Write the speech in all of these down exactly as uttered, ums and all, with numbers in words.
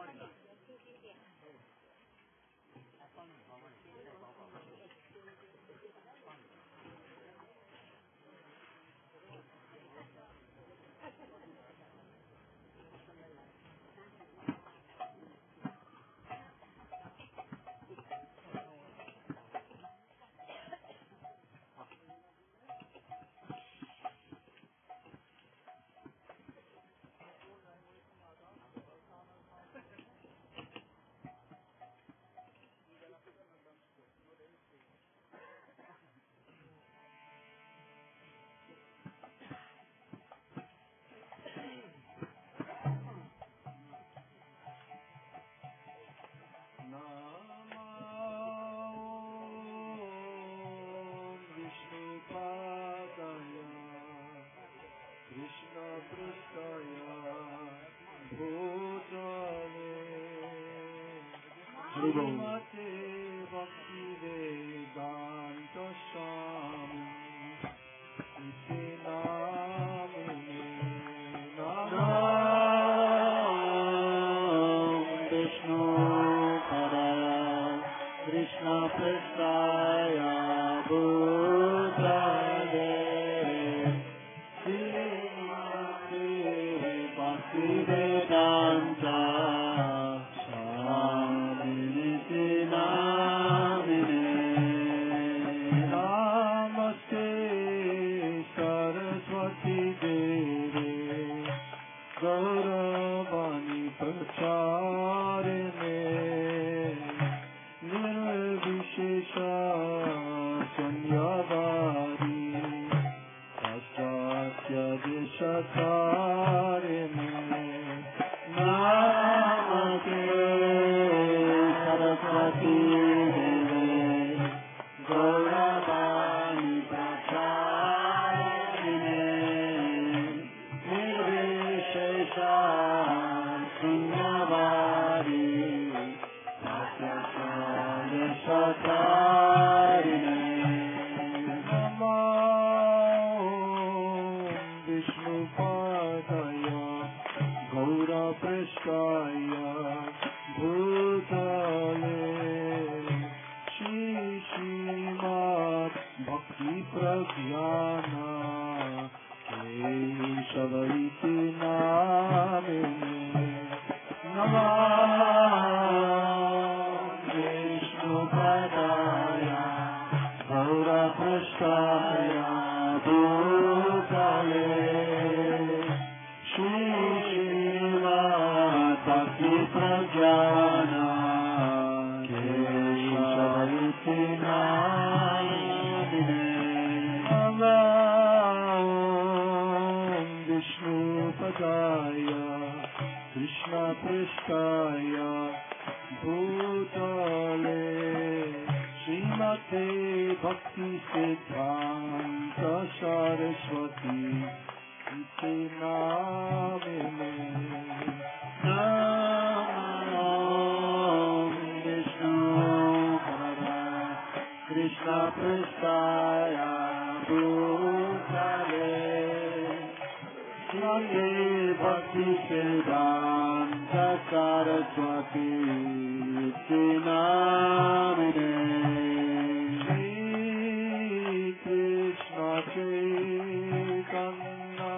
Srimate Bhakti Vedanta Swami Iti Namine Nam Vishnu Padaya Krishna Prestaya Bhutale Srimate Bhakti Vedanta Pracharine Nirvishesha Sunyavari Paschatya Deshatarine Namate Saraswati Deve Gauravani Pracharine Nirvishesha Sunyavari Paschatya Deshatarine Namo Vishnu Padaya Gaura Prestaya Bhutale Shri Srimad Bhakti Pragyana Keshavariti Namine Namo Vishnu Padaya Gaura Prestaya Bhutale Shri Srimad Bhakti Pragyana Keshavariti Namine Namo Vishnu Padaya Krishna Prestaya Bhutale Srimate Bhakti Siddhanta Saraswati Iti Namine Namo Vishnu Padaya Krishna Prestaya Bhutale Srimate Bhakti Siddhanta Saraswati Iti Namine Shri Krishna Chaitanya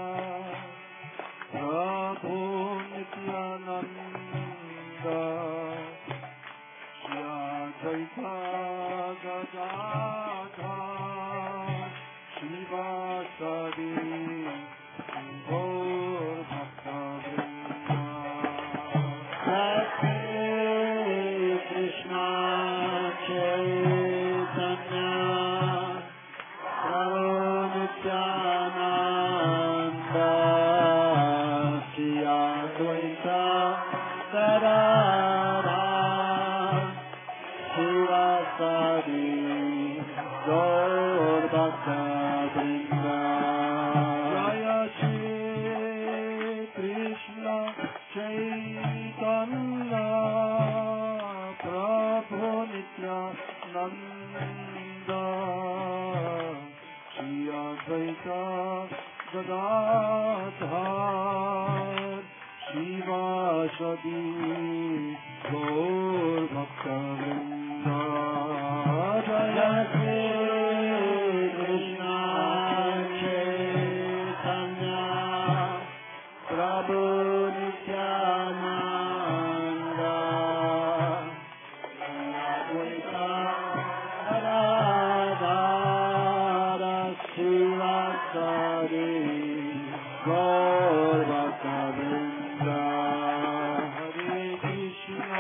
Prabhu Nityananda Shri Advaita Gadadhar Shivasadi Gaur Bhakta Vrinda Hare Krishna Chaitanya Prabhu Nityananda Shri Advaita Gadadhar Shivasadi Gaur Bhakta Vrinda Jaya Shri Krishna Chaitanya Prabhu Nityananda Shri Advaita Gadadhar Shiva Saraswati Gaur Bhakta Vrinda Jaya Shri Krishna Chaitanya Prabhu Nityananda Advaita Radha Srivastava Gaur Bhakta Vrinda Hare Krishna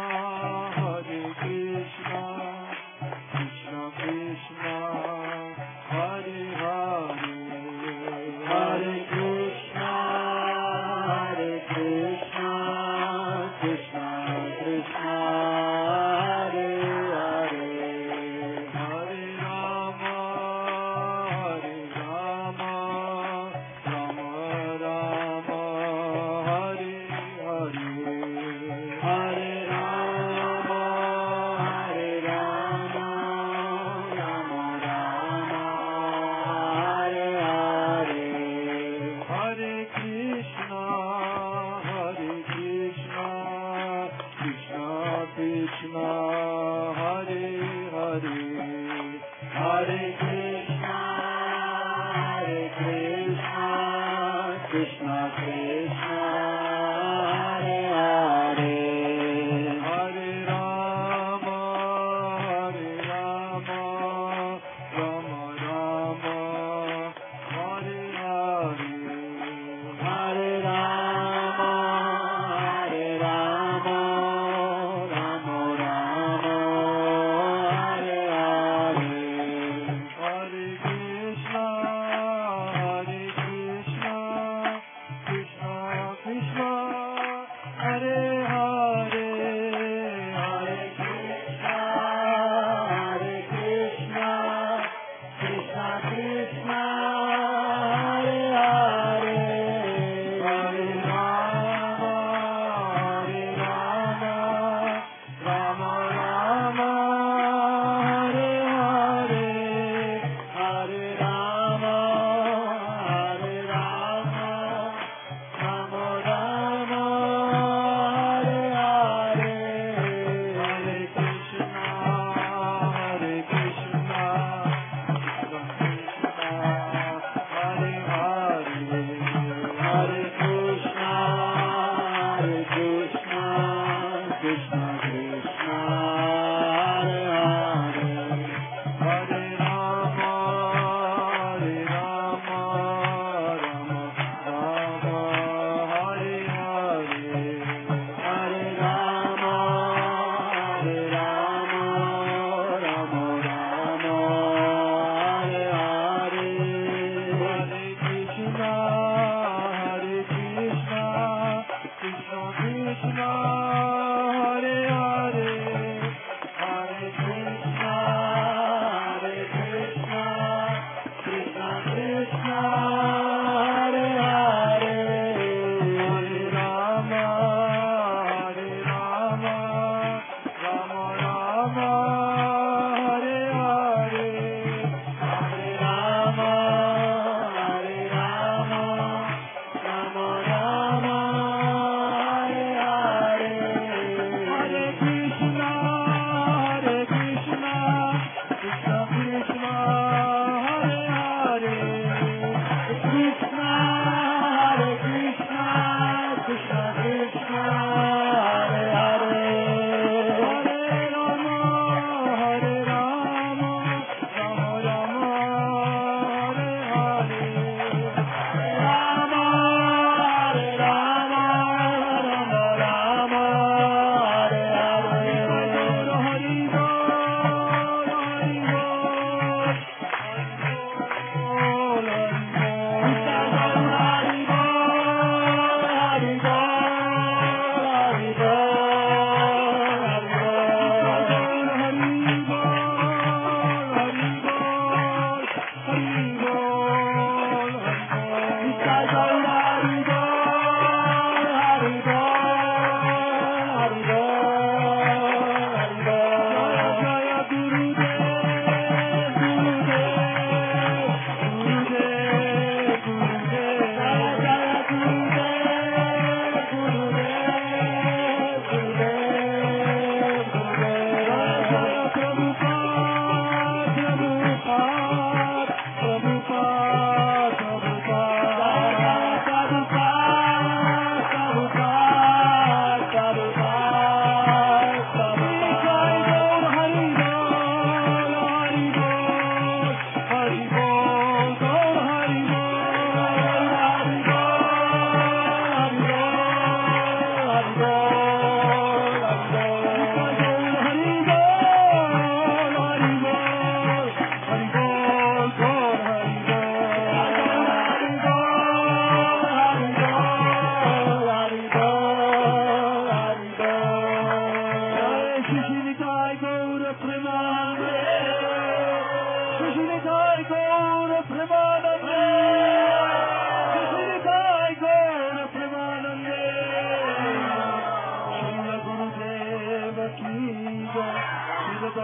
Hare Krishna Krishna Krishna Hare Hare Hare Krishna Hare Krishna Krishna Krishna Hare Hare Hare Rama Hare Rama Rama Rama Hare Hare Hare Rama Hare Rama Rama Rama Hare Hare Hare Krishna Hare Krishna Krishna Krishna Hare Hare Hare Krishna Hare Krishna Krishna Krishna Hare Hare Hare Rama Hare Rama Rama Rama Hare Hare Hare Rama Hare Rama Rama Rama Hare Hare Hare Krishna Hare Krishna Krishna Krishna Hare Hare Hare Krishna Hare Krishna Krishna Krishna Hare Hare Hare Rama Hare Rama Rama Rama Hare Hare Hare Rama Hare Rama Rama Rama Hare Hare Hare Krishna Hare Krishna Krishna Krishna Hare Hare Hare Krishna Hare Krishna Krishna Krishna Hare Hare Hare Rama Hare Rama Rama Rama Hare Hare Hare Rama Hare Rama Rama Rama Hare Hare Hare Krishna Hare Krishna Krishna Krishna Hare Hare Hare Krishna Hare Krishna Krishna Krishna Hare Hare Hare Rama Hare Rama Rama Rama Hare Hare Hare Rama Hare Rama Rama Rama Hare Hare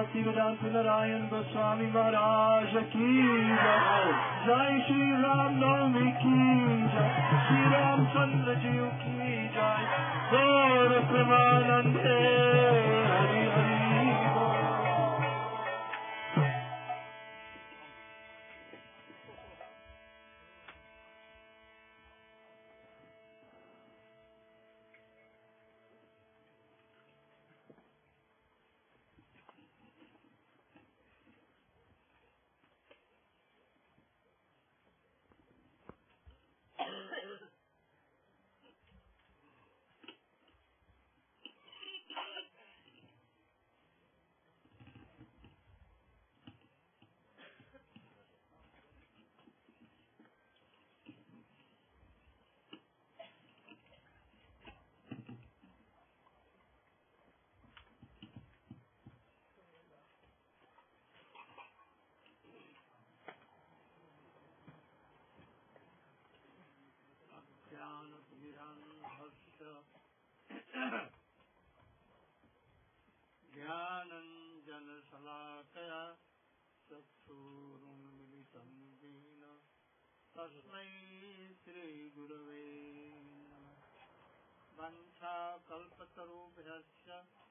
भक्ति वेदांत नारायण गोस्वामी महाराज की जय। जय श्री राम नवमी की जय। श्री रामचंद्र जी की जय। गौर प्रेमानंदे हरि हरि बोल। ज्ञानञ्जनशलाकया चक्षुरुन्मिलितं येन तस्मै श्रीगुरवे नमः। वञ्चाकल्पतरुभ्यश्च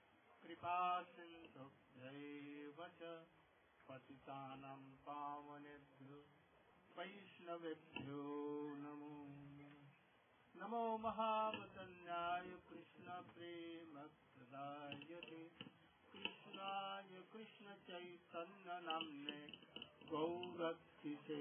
कृपासिन्धुभ्यैव च पतितानां पावनेभ्यो वैष्णवेभ्यो नमो नमः। नमो महावदन्याय कृष्णप्रेमप्रदायते कृष्णाय कृष्णचैतन्यनाम्ने गौरक्षिते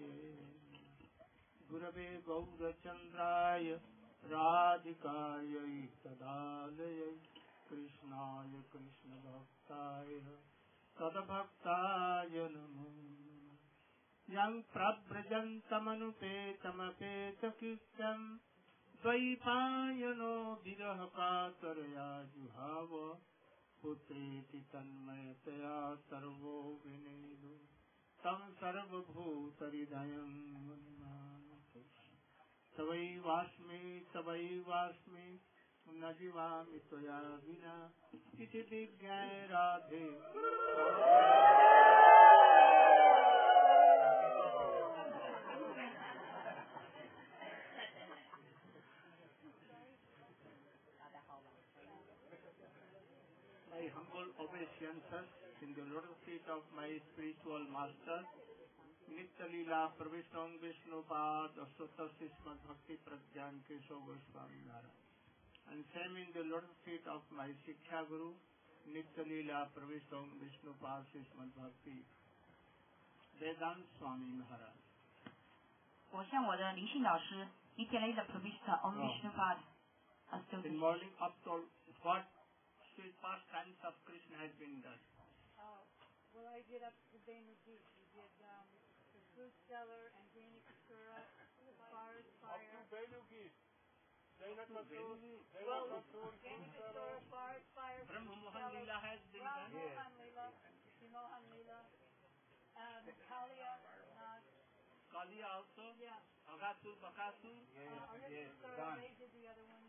गुरवे गौरचन्द्राय राधिकायै तदालयै कृष्णाय कृष्णभक्ताय तद्भक्ताय नमो नमः। यं प्रव्रजन्तमनुपेतमपेतकृत्यं द्वैपायनो विरहकातरया जुहाव पुत्रेति तन्मयतया सर्वो विनेदु तं सर्वभूतहृदयं मन्नामि। तवैवास्मि तवैवास्मि न जीवामि त्वया विना इति विज्ञाय Radhe. My humble obeisances in the lotus feet of my spiritual master, Nitya Leela Pravishnang Vishnupad Asota Sismat Bhakti Pragyan Keshav Goswami Maharaj. And same in the lotus feet of my Shiksha Guru, Nitya Leela Pravishnang Vishnupad Sismat Bhakti Vedant Swami Maharaj. 我向我的灵性老师 Nitya Leela Pravishta Om Vishnupad Asota. In morning up to what sweet pastimes of Krishna has been done. Oh, well, I did up to Benuji. We did um, the fruit seller and Jani Kasura, the forest fire. Up to Benuji. Well, Jani Kasura, forest fire, Brahma fruit Mohan seller, Leela has been Ram done. Mohan Leela, Mohan Leela, um, Kalia, uh, Kali also, yeah. Agasu, Bakasu. Uh, Kasura, they did the other ones.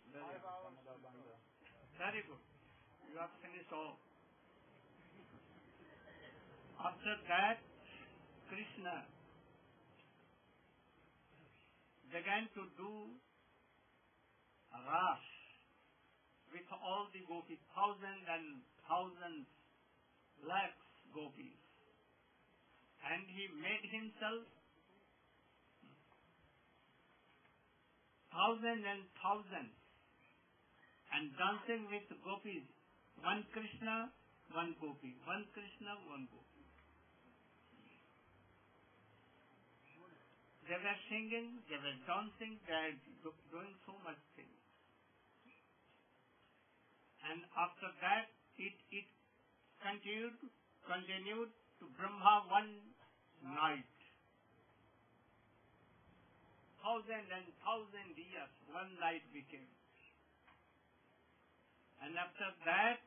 Very good. You have finished all. After that, Krishna began to do a ras with all the gopis, thousands and thousands, lakhs gopis. And he made himself thousands and thousands and dancing with gopis. One Krishna, one gopi. One Krishna, one gopi. They were singing, they were dancing, they were doing so much things. And after that, it, it continued, continued to Brahma one night. Thousand and thousand years, one night became. And after that,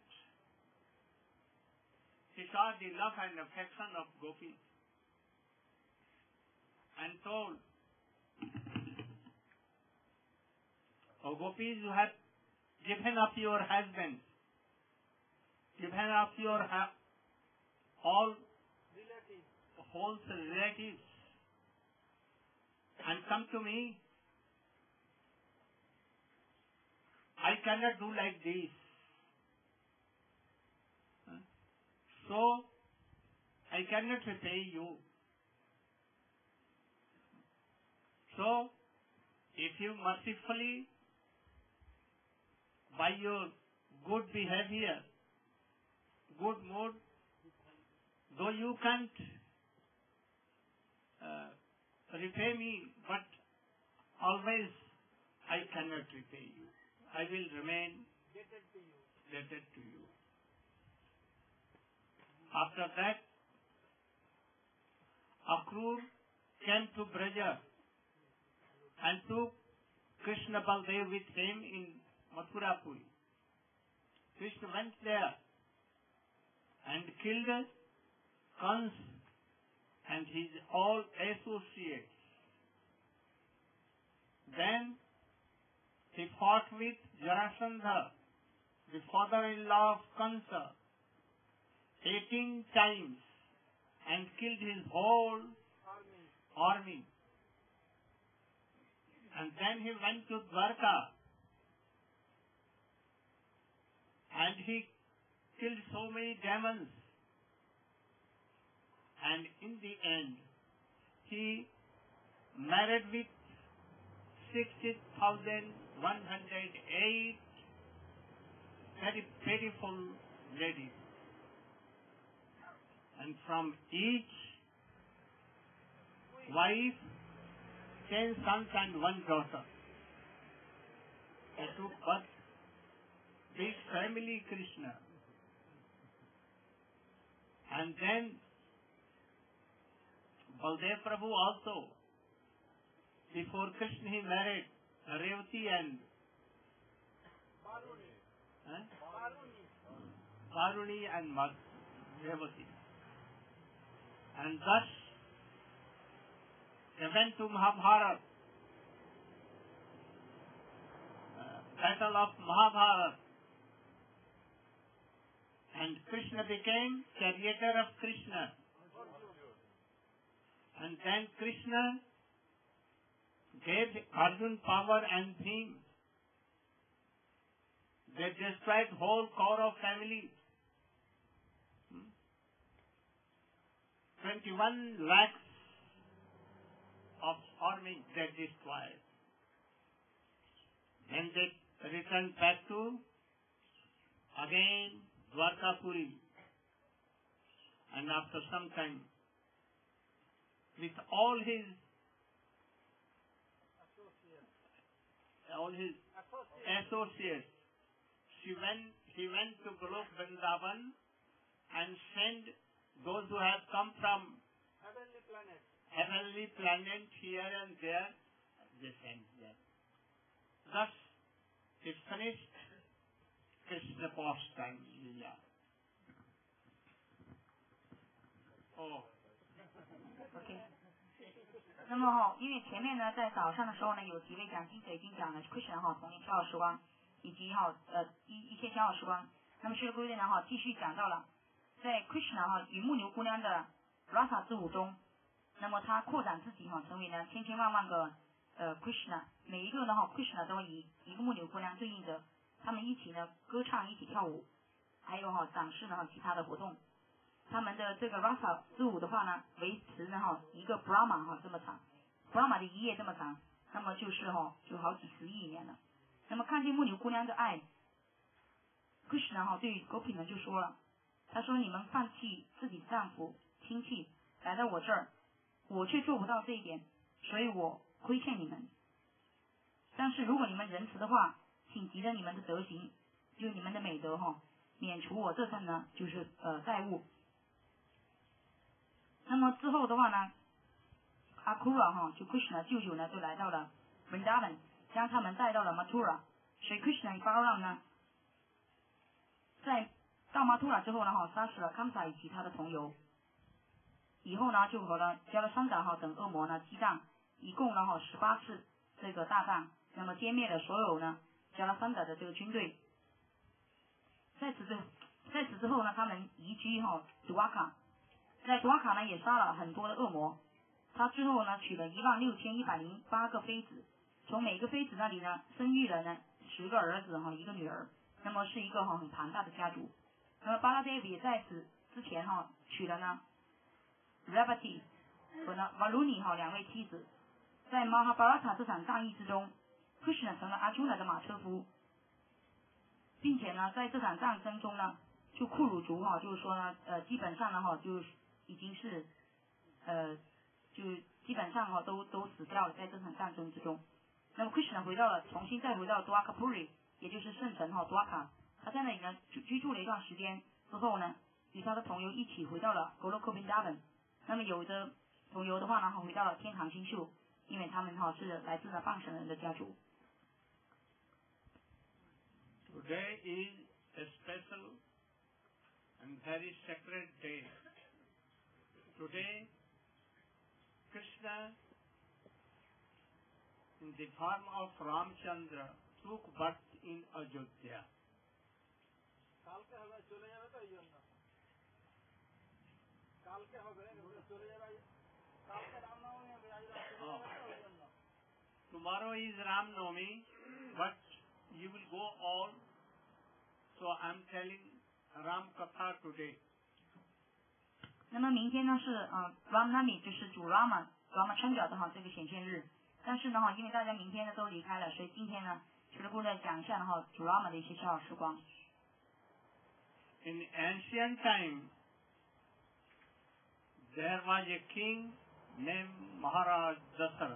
he saw the love and affection of gopis and told, "O gopis, you have given up your husband, given up your ha- all whole relatives and come to me. I cannot do like this. So, I cannot repay you. So, if you mercifully, by your good behavior, good mood, though you can't uh, repay me, but always I cannot repay you. I will remain debted to you. Debted to you. After that, Akrur came to Braja and took Krishna Baldev with him in Mathurapuri. Krishna went there and killed Kans and his all associates. Then he fought with Jarasandha, the father-in-law of Kansa, eighteen times and killed his whole army. army. And then he went to Dwarka and he killed so many demons. And in the end, he married with sixty thousand one hundred eight very beautiful ladies. And from each wife, ten sons and one daughter. He took birth, this family Krishna. And then Baldev Prabhu also, before Krishna he married Revati and Varuni, eh? Varuni and Revati. And thus, they went to Mahabharata, uh, battle of Mahabharata. And Krishna became charioteer of Krishna. And then Krishna gave Arjun power and Bhim. They destroyed whole Kaurav family. Hmm? twenty-one lakhs of army they destroyed. Then they returned back to again Dwarkapuri. And after some time, with all his all his associates, she went, he went to Golok Vrindavan and sent those who have come from heavenly planet, heavenly planet here and there, they sent them. Thus, it finished Krishna pastime Leela. Oh. OK， 那么哈，因为前面呢，在早上的时候呢，有几位讲经者已经讲了 Krishna 哈童年骄傲时光，以及哈呃一一些骄傲时光。那么，释迦牟尼呢哈继续讲到了，在 Krishna 哈与牧牛姑娘的 Rasa 之舞中，那么他扩展自己哈，成为呢千千万万个呃 Krishna， 每一个呢哈 Krishna 都以一个牧牛姑娘对应着，他们一起呢歌唱，一起跳舞，还有哈展示呢哈其他的活动。他们的这个 Rasa 之舞的话呢，维持呢哈一个 Brahma 哈这么长 ，Brahma 的一夜这么长，那么就是哈就好几十亿年了。那么看见牧牛姑娘的爱 ，Krishna 哈对 Gopi 们就说了，他说你们放弃自己的丈夫亲戚来到我这儿，我却做不到这一点，所以我亏欠你们。但是如果你们仁慈的话，请急着你们的德行，就你们的美德哈，免除我这份呢就是呃债务。那么之后的话呢，阿库拉哈就 Krishna 舅舅呢就来到了 Vrindavan， 将他们带到了 Mathura， 所以 Krishna 巴让呢，在到 Mathura 之后呢哈，杀死了 Kamsa 以及他的同游，以后呢就和呢加了三长哈等恶魔呢激战，一共呢哈十八次这个大战，那么歼灭了所有呢加拉三达的这个军队。在此之在此之后呢，他们移居哈 Dwarka， 在多卡呢也杀了很多的恶魔。他之后呢娶了一万六千一百零八个妃子，从每个妃子那里呢生育了呢十个儿子哈一个女儿，那么是一个哈很庞大的家族。那么巴拉ദേവി也在此之前哈娶了呢 Revati 和呢 Varuni 哈两位妻子。在马哈巴拉塔这场战役之中 ，Krishna 成了阿朱那的马车夫，并且呢在这场战争中呢，就库鲁族哈就是说呢呃基本上呢哈就已经是呃就基本上哈都都死掉了在这场战争之中。那么 Krishna 回到了重新再回到 Dwarkapuri， 也就是圣城哈 Dwarka， 他在那里呢居住了一段时间之后呢，与他的朋友一起回到了 Goloka Vrindavan。那么有的朋友的话呢回到了天堂星宿，因为他们哈是来自了傍神人的家族。 Today is a special and very sacred day. Today, Krishna, in the form of Ramchandra, took birth in Ayodhya. কালকে হবে চলে যাবে তো এই জন্য কালকে হবে চলে যাবে কালকে রামনবমী হবে আজ রাতে চলে যাবে তো এই জন্য Tomorrow is Ram Navami, but you will go all. So I am telling Ram Katha today. 那么明天呢是呃 Ramnami， 就是主 Rama Ramachandra 的哈这个显现日。但是呢哈，因为大家明天呢都离开了，所以今天呢，除了过来讲一下呢哈主 Rama 的一些小小时光。 In ancient time, there was a king named Maharaj Dasarath.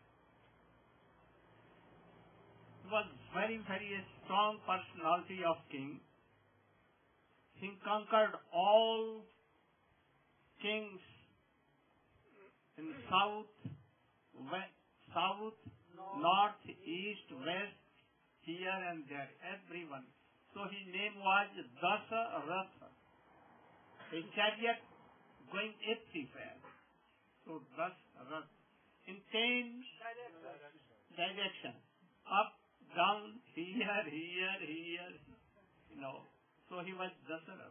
He was very, very strong personality of king. He conquered all kings in south, west, south, north, east, west, here and there, everyone. So his name was Dasaratha, a chariot going everywhere. So Dasaratha, in ten directions, up, down, here, here, here, you know. So he was Dasaratha.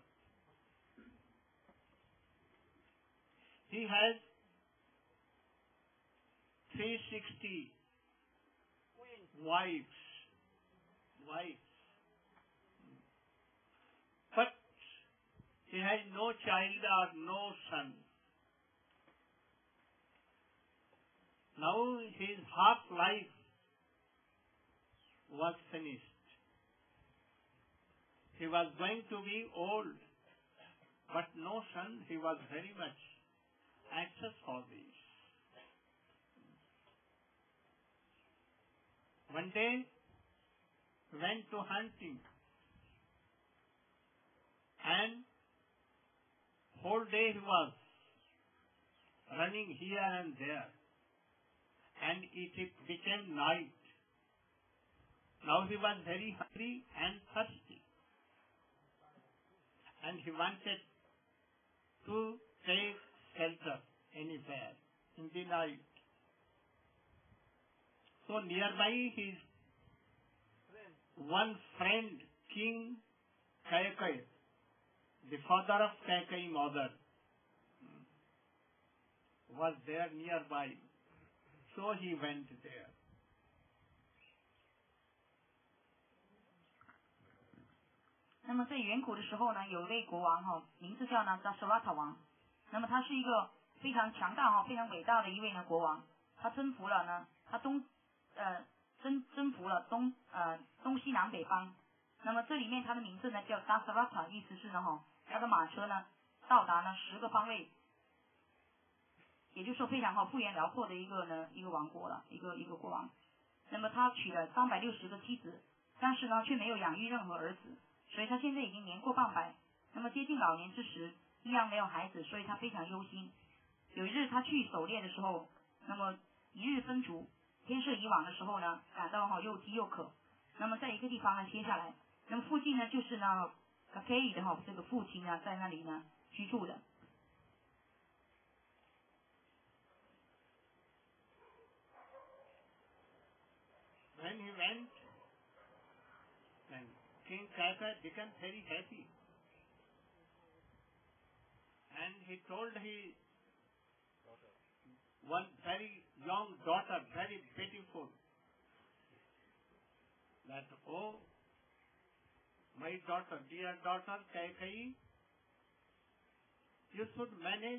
He has three hundred sixty wives, wives. But he has no child or no son. Now his half life was finished. He was going to be old, but no son. He was very much anxious for this. One day, went to hunting, and whole day he was running here and there, and it became night. Now he was very hungry and thirsty, and he wanted to take shelter anywhere in the night. So nearby his one friend, King Kaikeyi, the father of Kaikeyi mother, was there nearby. So he went there. 那么在远古的时候呢，有一位国王哈，名字叫呢 Dasarata 王。那么他是一个非常强大哈、非常伟大的一位呢国王。他征服了呢，他东呃征征服了东呃东西南北方。那么这里面他的名字呢叫 Dasarata， 意思是呢哈，他的马车呢到达呢十个方位，也就是说非常哈幅员辽阔的一个呢一个王国了，一个一个国王。那么他娶了三百六十个妻子，但是呢却没有养育任何儿子。所以他现在已经年过半百，那么接近老年之时，依然没有孩子，所以他非常忧心。有一日他去狩猎的时候，那么一日分烛，天色已晚的时候呢，感到哈又饥又渴，那么在一个地方呢歇下来，那么附近呢就是呢 Kaikeyi 的哈这个父亲呢在那里呢居住的。 When he went, then King Kaikeyi became very happy. And he told his one very young daughter, very beautiful, that, oh, my daughter, dear daughter, Kaikeyi, you should manage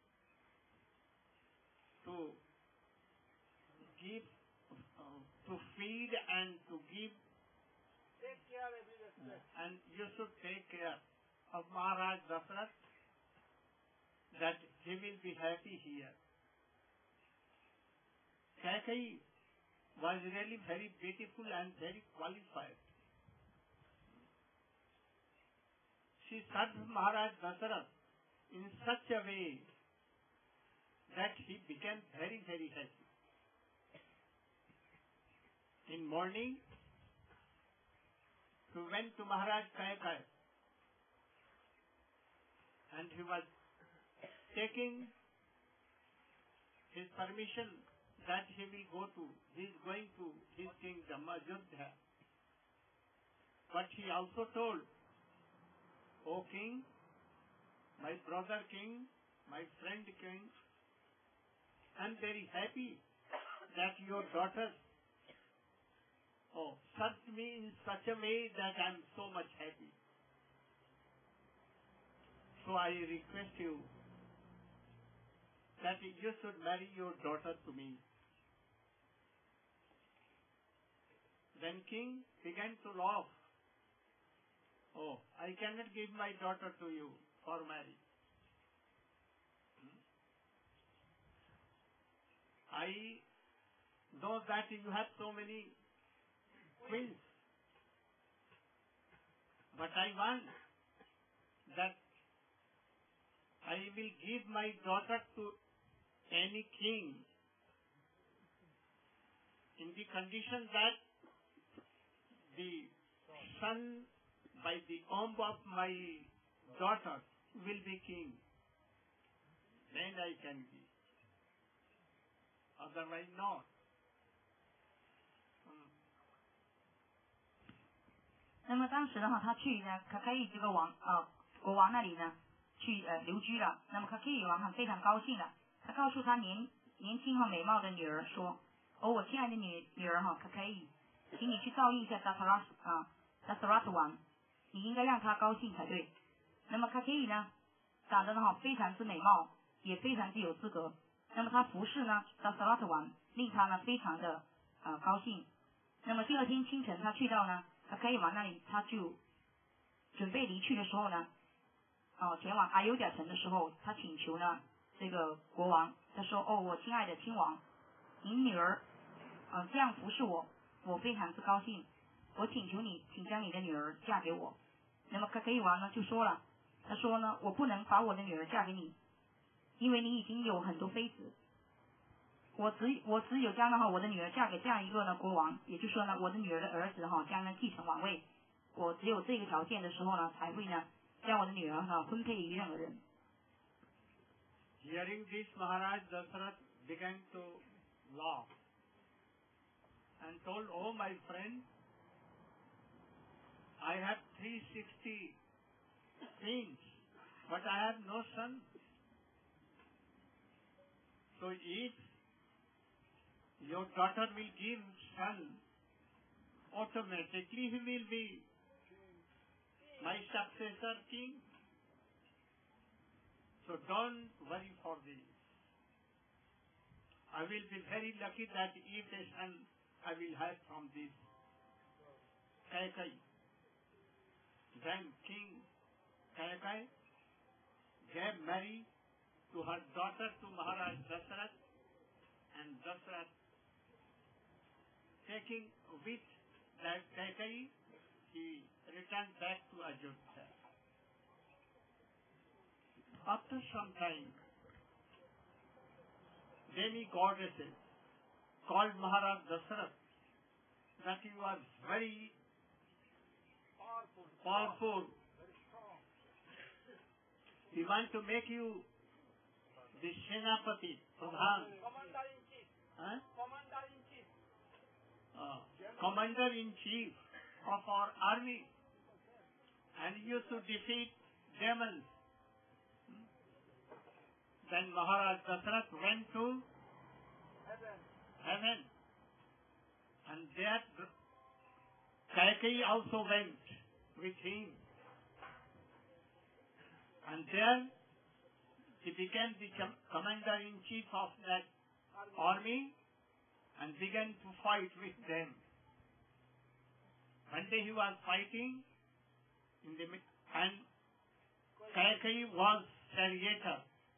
to give, uh, to feed and to give, Take care every respect. and you should take care of Maharaj Dasarath, that he will be happy here. Kaikeyi was really very beautiful and very qualified. She served Maharaj Dasarath in such a way that he became very, very happy. In morning, he went to Maharaj Kaikeyi, and he was taking his permission that he will go to, he is going to his kingdom, Ajodhya. But he also told, O king, my brother king, my friend king, I am very happy that your daughter oh, served me in such a way that I am so much happy. So I request you that you should marry your daughter to me. Then king began to laugh. Oh, I cannot give my daughter to you for marriage. Hmm? I know that you have so many queens, but I want that I will give my daughter to any king in the condition that the son by the womb of my daughter will be king. Then I can give. Otherwise not. Hmm. 那么当时的话，他去呢，卡开伊这个王呃国王那里呢，去呃留居了。那么卡开伊王很非常高兴了，他告诉他年年轻和美貌的女儿说：“哦，我亲爱的女女儿哈，卡开伊，请你去照应一下达萨拉啊达萨拉特王，你应该让他高兴才对。”那么卡开伊呢，长得呢哈非常之美貌，也非常之有资格。那么他服侍呢达萨拉特王，令他呢非常的呃高兴。那么第二天清晨，他去到呢卡开伊王那里，他就准备离去的时候呢，哦、呃、前往阿尤贾城的时候，他请求呢这个国王，他说：“哦，我亲爱的亲王，您女儿呃这样服侍我，我非常之高兴。我请求你，请将你的女儿嫁给我。”那么卡开伊王呢就说了，他说呢，我不能把我的女儿嫁给你，因为你已经有很多妃子。我只我只有将呢哈我的女儿嫁给这样一个呢国王，也就是说呢我的女儿的儿子哈将呢继承王位，我只有这个条件的时候呢才会呢将我的女儿哈分配于任何人。 Hearing this, Maharaj Dasarath began to laugh and told, "Oh my friend, I have three hundred sixty queens, but I have no son. So if your daughter will give son, automatically he will be my successor king. So don't worry for this. I will be very lucky that if a son I will have from this Kaikeyi." Then King Kaikeyi gave marriage to her daughter to Maharaj Dasarath, and Dasarath, taking with that Kaikeyi, he returned back to Ajodhya. After some time, demi-goddesses called Maharaj Dasarath that you are very Powerful. powerful. Very strong. We want to make you the Senapati, Pradhan, Commander in chief. huh? Commander in chief. uh, Commander-in-Chief of our army, and you should defeat demons. Hmm? Then Maharaj Dasarath went to heaven. heaven. And there Kaikeyi also went with him. And there he became the commander-in-chief of that army and began to fight with them. One day he was fighting in the mid- and Kaikeyi was charioteer.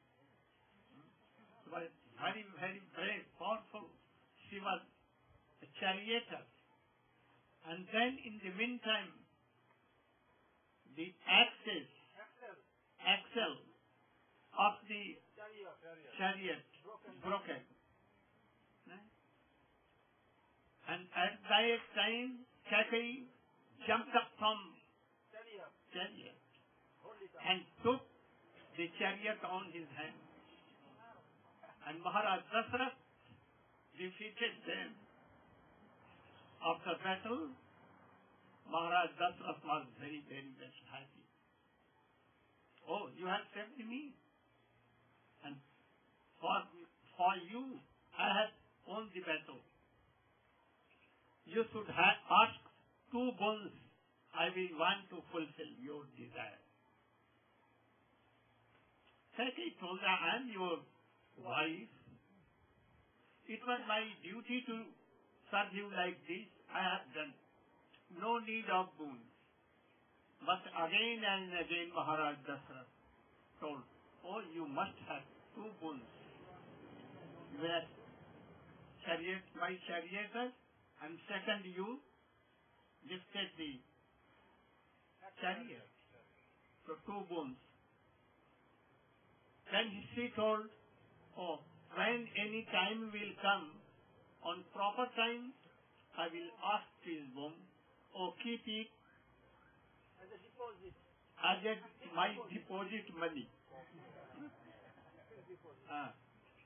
She was very, very brave, powerful. She was a charioteer. And then in the meantime, the axis, Axel. axle of the Chariot. chariot Broken. broken. Right? And at that time, Kaikeyi jumped up from Chariot. chariot Hold it up. and took the chariot on his hand. And Maharaj Dasarath defeated them. After battle, Maharaj Dasarath was very, very, very happy. Oh, you have saved me. And for, for you, I have won the battle. You should have asked two boons. I will want to fulfill your desire. Kaikeyi told her, I am your wife. It was my duty to serve you like this. I have done. No need of boons. But again and again Maharaj Dasarath told, oh, you must have two boons. You have chariot, my charioteer, and second you gifted the chariot. So two boons. Then she told, oh, when any time will come, on proper time, I will ask this boon, oh, keep it As a deposit. as a, my deposit money. Ah.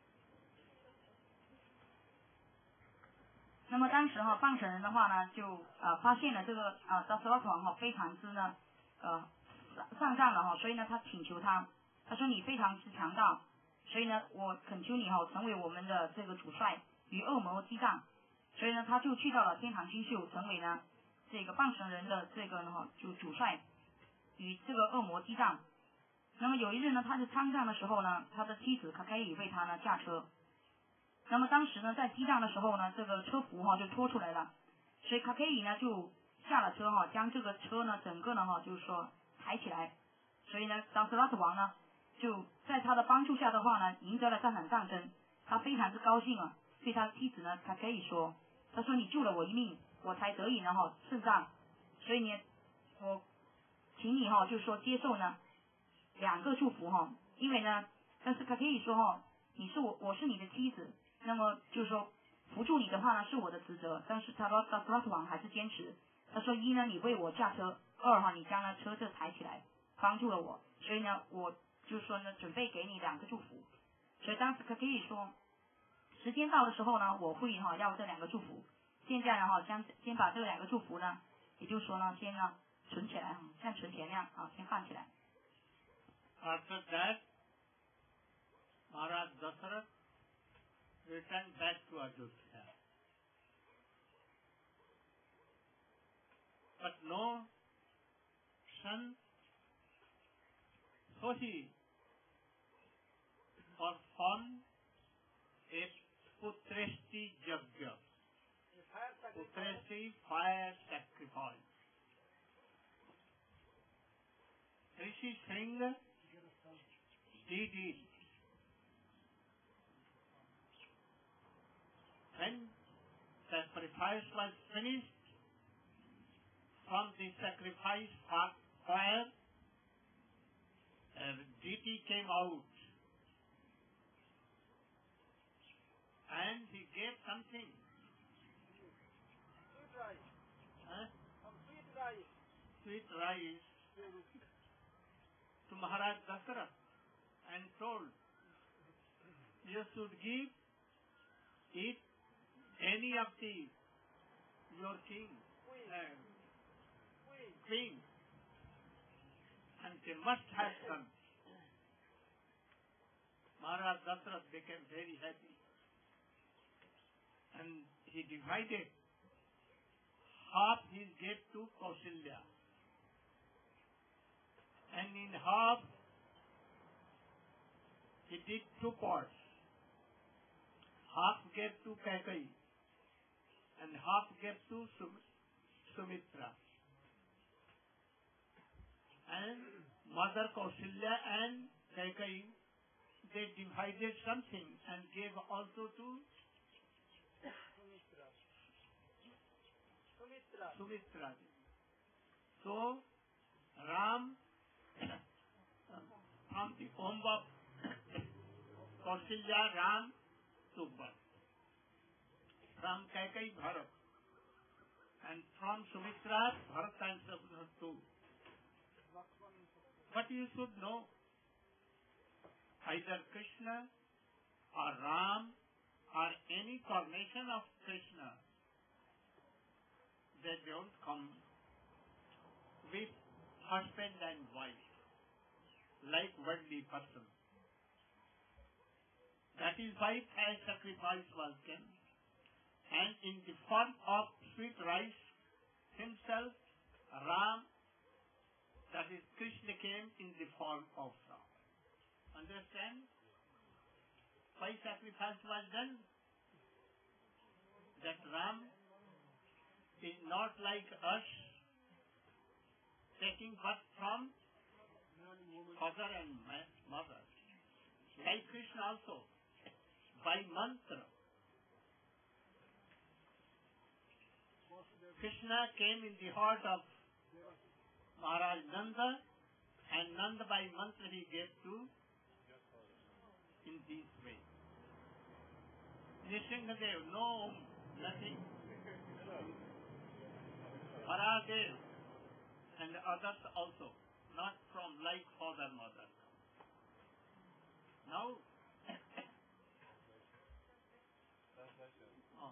那么当时哈，放神人的话呢，就呃发现了这个呃达斯拉王哈非常之呢呃上上当了哈，所以呢他请求他，他说你非常之强大，所以呢我恳求你哈成为我们的这个主帅，与恶魔激战。所以呢他就去到了天堂星宿，成为呢这个放神人的这个呢哈主主帅，与这个恶魔激战。那么有一日呢，他在参战的时候呢，他的妻子卡凯里为他呢驾车。那么当时呢，在激战的时候呢，这个车服哈就拖出来了，所以卡凯里呢就下了车哈，将这个车呢整个呢哈就是说抬起来。所以呢，当时拉斯王呢就在他的帮助下的话呢，赢得了这场战争，他非常之高兴啊，对他的妻子呢卡凯里说，他说你救了我一命，我才得以呢哈胜仗，所以呢我请你哈就是说接受呢两个祝福哈，因为呢，但是卡凯里说哈，你是我我是你的妻子。那么就是说扶助你的话呢是我的职责，但是他说达斯拉特王还是坚持，他说一呢你为我驾车，二哈你将呢车子抬起来帮助了我，所以呢我就是说呢准备给你两个祝福。所以当时可可以说时间到的时候呢我会哈要这两个祝福，现在呢哈将先把这两个祝福呢也就是说呢先呢存起来，像存钱那样啊先放起来。 After that, Maharaj Dasarath returned back to Ayodhya. But no son, so he performed a Putreshti Yajna, A fire sacrifice. Putreshti fire sacrifice. Rishi Singh did it. When sacrifice was finished, from the sacrifice fire, a deity came out and he gave something. Sweet rice. Huh? Some sweet rice. Sweet rice to Maharaj Dasarath and told, you should give it any of the your king, Queen. uh, Queen. queen, and they must have some. Maharaj Dasrath became very happy. And he divided half he gave to Kausalya. And in half he did two parts. Half gave to Kaikeyi and half gave to Sumitra. And Mother Kausalya and Kaikeyi, they divided something and gave also to Sumitra. Sumitra. Sumitra. So Ram from the womb of Kausalya, Ram took birth. From Kaikeyi, Bharat. And from Sumitra, Bharat and Shatrugna too. But you should know, either Krishna or Ram or any formation of Krishna, they don't come with husband and wife like worldly person. That is why thank sacrifice was given, and in the form of sweet rice, himself, Ram, that is Krishna, came in the form of Ram. Understand? Why sacrifice was done? That Ram is not like us, taking birth from father and mother. Like Krishna also, by mantra. Krishna came in the heart of Maharaj Nanda, and Nanda by mantra he gave to in this way. Nishingadev, no, nothing. Paradev and others also, not from like father, mother. Now, oh.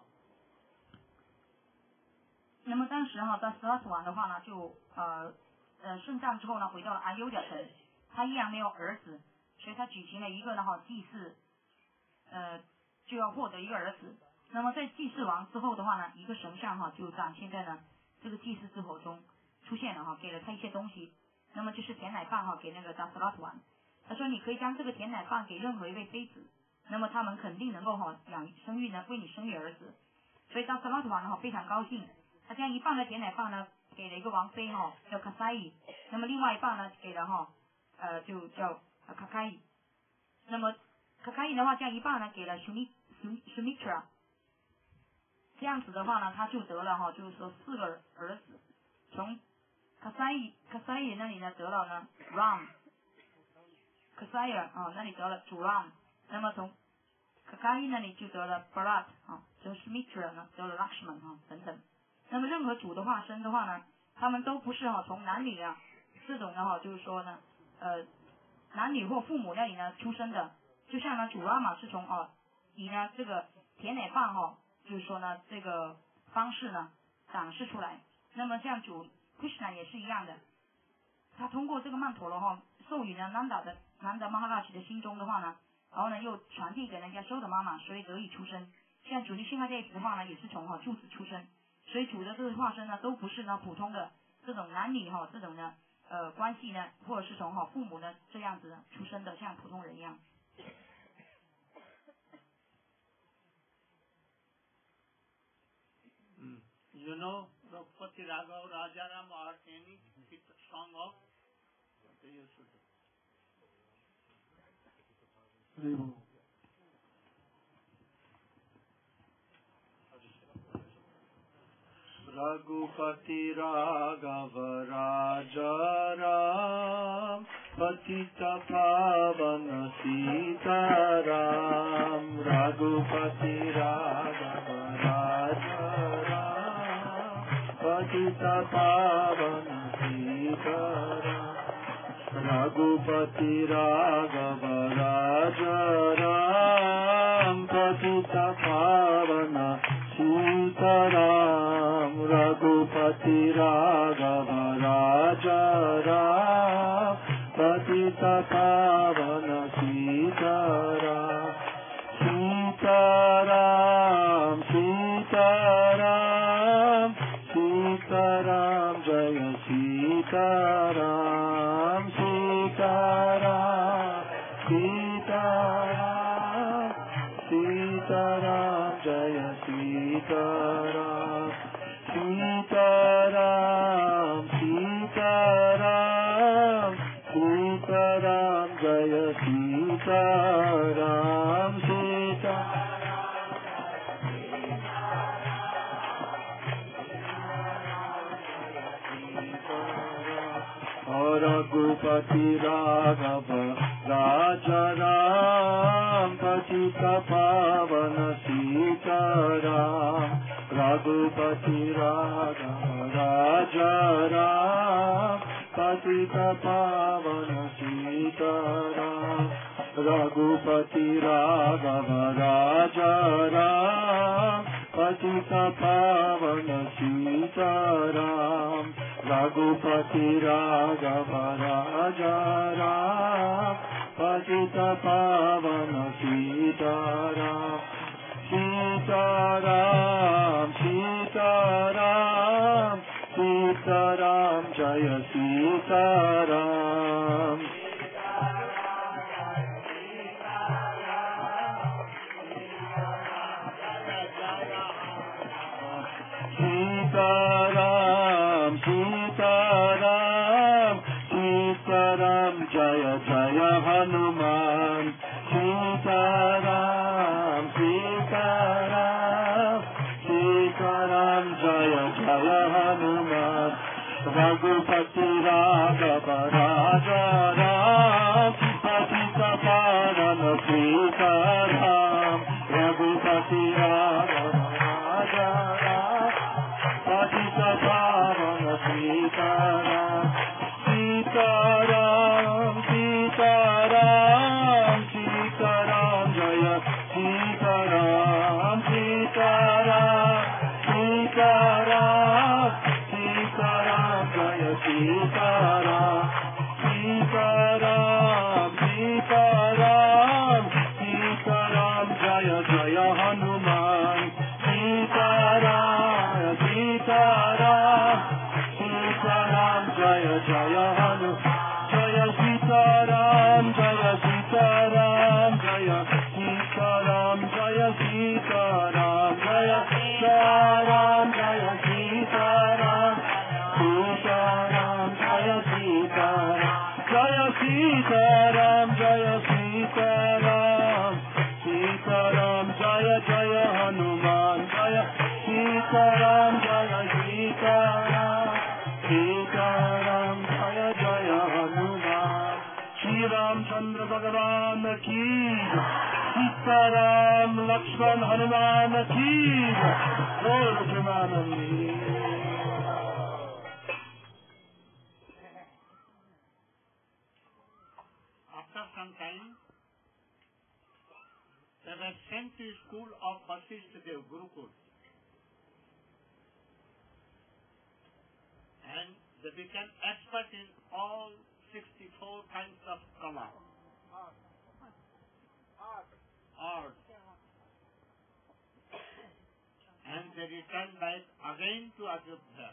那么当时哈，在十二次王的话呢，就呃呃圣战之后呢，回到了阿优的城，他依然没有儿子，所以他举行了一个呢哈祭祀，呃就要获得一个儿子。那么在祭祀完之后的话呢，一个神像哈就展现在呢这个祭祀之火中出现了哈，给了他一些东西，那么就是甜奶棒哈给那个达斯拉图王，他说你可以将这个甜奶棒给任何一位妃子，那么他们肯定能够哈养生育呢为你生育儿子，所以达斯拉图王呢哈非常高兴。他将一半的甜奶棒呢给了一个王妃哈、哦、叫卡塞伊，那么另外一半呢给了哈、哦、呃就叫卡卡伊，那么卡卡伊的话将一半呢给了 Sumitra， 这样子的话呢他就得了哈、哦、就是说四个儿子，从卡塞伊卡塞伊那里呢得了呢 Ram， 卡塞尔啊那里得了主 Ram， 那么从卡卡伊那里就得了 Bharat 啊，从 Sumitra 呢得了 Lakshman 啊等等。那么任何主的化身的话呢，他们都不是哈、哦、从男女啊这种的哈、哦，就是说呢，呃，男女或父母那里呢出生的，就像呢主拉玛是从哦以呢这个甜奶棒哈、哦，就是说呢这个方式呢展示出来。那么像主 Krishna 也是一样的，他通过这个曼陀罗哈授予呢南达的南达马哈拉奇的心中的话呢，然后呢又传递给人家修的妈妈，所以得以出生。像主尼辛哈đệ子的话呢，也是从哈、哦、柱子出生。所以主的这个化身呢，都不是呢普通的这种男女哈、哦、这种呢呃关系呢，或者是从哈、哦、父母呢这样子的出生的，像普通人一样。 Mm. You know, Raghupati Raghav, Rajaram or any song of you should do. Raghupati Raghav Raja Ram Patita Pavana Sita Ram Raghupati Raghav Raja Ram Patita Pavana Sita Ram Raghupati Raghav Raja Ram Patita Pavana Sitaram Raghupati Raghava Raja Ram Patita Pavana Sitaram Sitaram Jaya Sitaram Sita Raghupati Raghava Raja Ram Patita Pavana Sitaram Raghupati Raghava Raja Ram Patita Pavana Sitaram Raghupati Raghava Raja Ram Patita Pavana Sitaram Raghupati Raghava Raja Ram Patita Pavana Sitaram Sitaram Sitaram Sitaram Jaya Sitaram Sitaram Sitaram Sitaram Jaya Jaya Hanuman Sitaram Sitaram Sitaram Jaya Jaya Hanuman Raghupati Raghava Raja Ram Patita Pavana Sitaram Raghupati Raghava Raja Ram Patita Pavana Sitaram Sitaram Sitaram Sitaram Jaya Sitaram Sitaram Sitaram Sitaram Jaya Sitaram Sitaram Sitaram Sitaram Jaya Jaya Hanuman Sitaram Sitaram Sitaram Jaya Jaya Hanuman Jaya Sitaram Jaya Sitaram Jaya Sitaram Jaya Sitaram Jaya Sitaram Jaya Sitaram Sitaram Jaya Sitaram Jaya Sitaram Jaya Sitaram Sitaram Jaya Jaya Hanuman Jaya Sitaram Jaya Sitaram Sitaram Jaya Jaya Hanuman Shri Ramchandra Bhagavan Ki Sitaram Lakshman Hanuman Ki Jai Premanandi. After some time, they were sent to school of Vasishtha Dev Gurukul. And they became expert in all sixty-four kinds of kala. Art. And they returned back again to Ayodhya.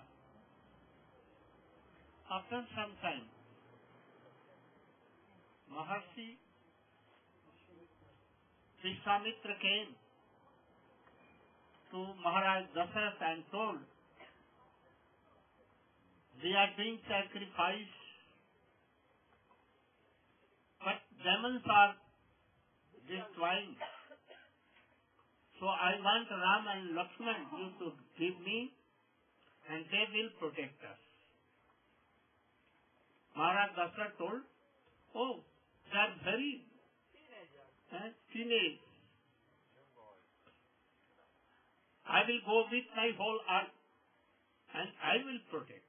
After some time, Maharshi Vishwamitra came to Maharaj Dasarath and told, "We are doing sacrifice, but demons are destroying. So I want Ram and Lakshman you to give me, and they will protect us." Maharaj Dasarath told, "Oh, they are very uh, teenage. I will go with my whole earth, and I will protect."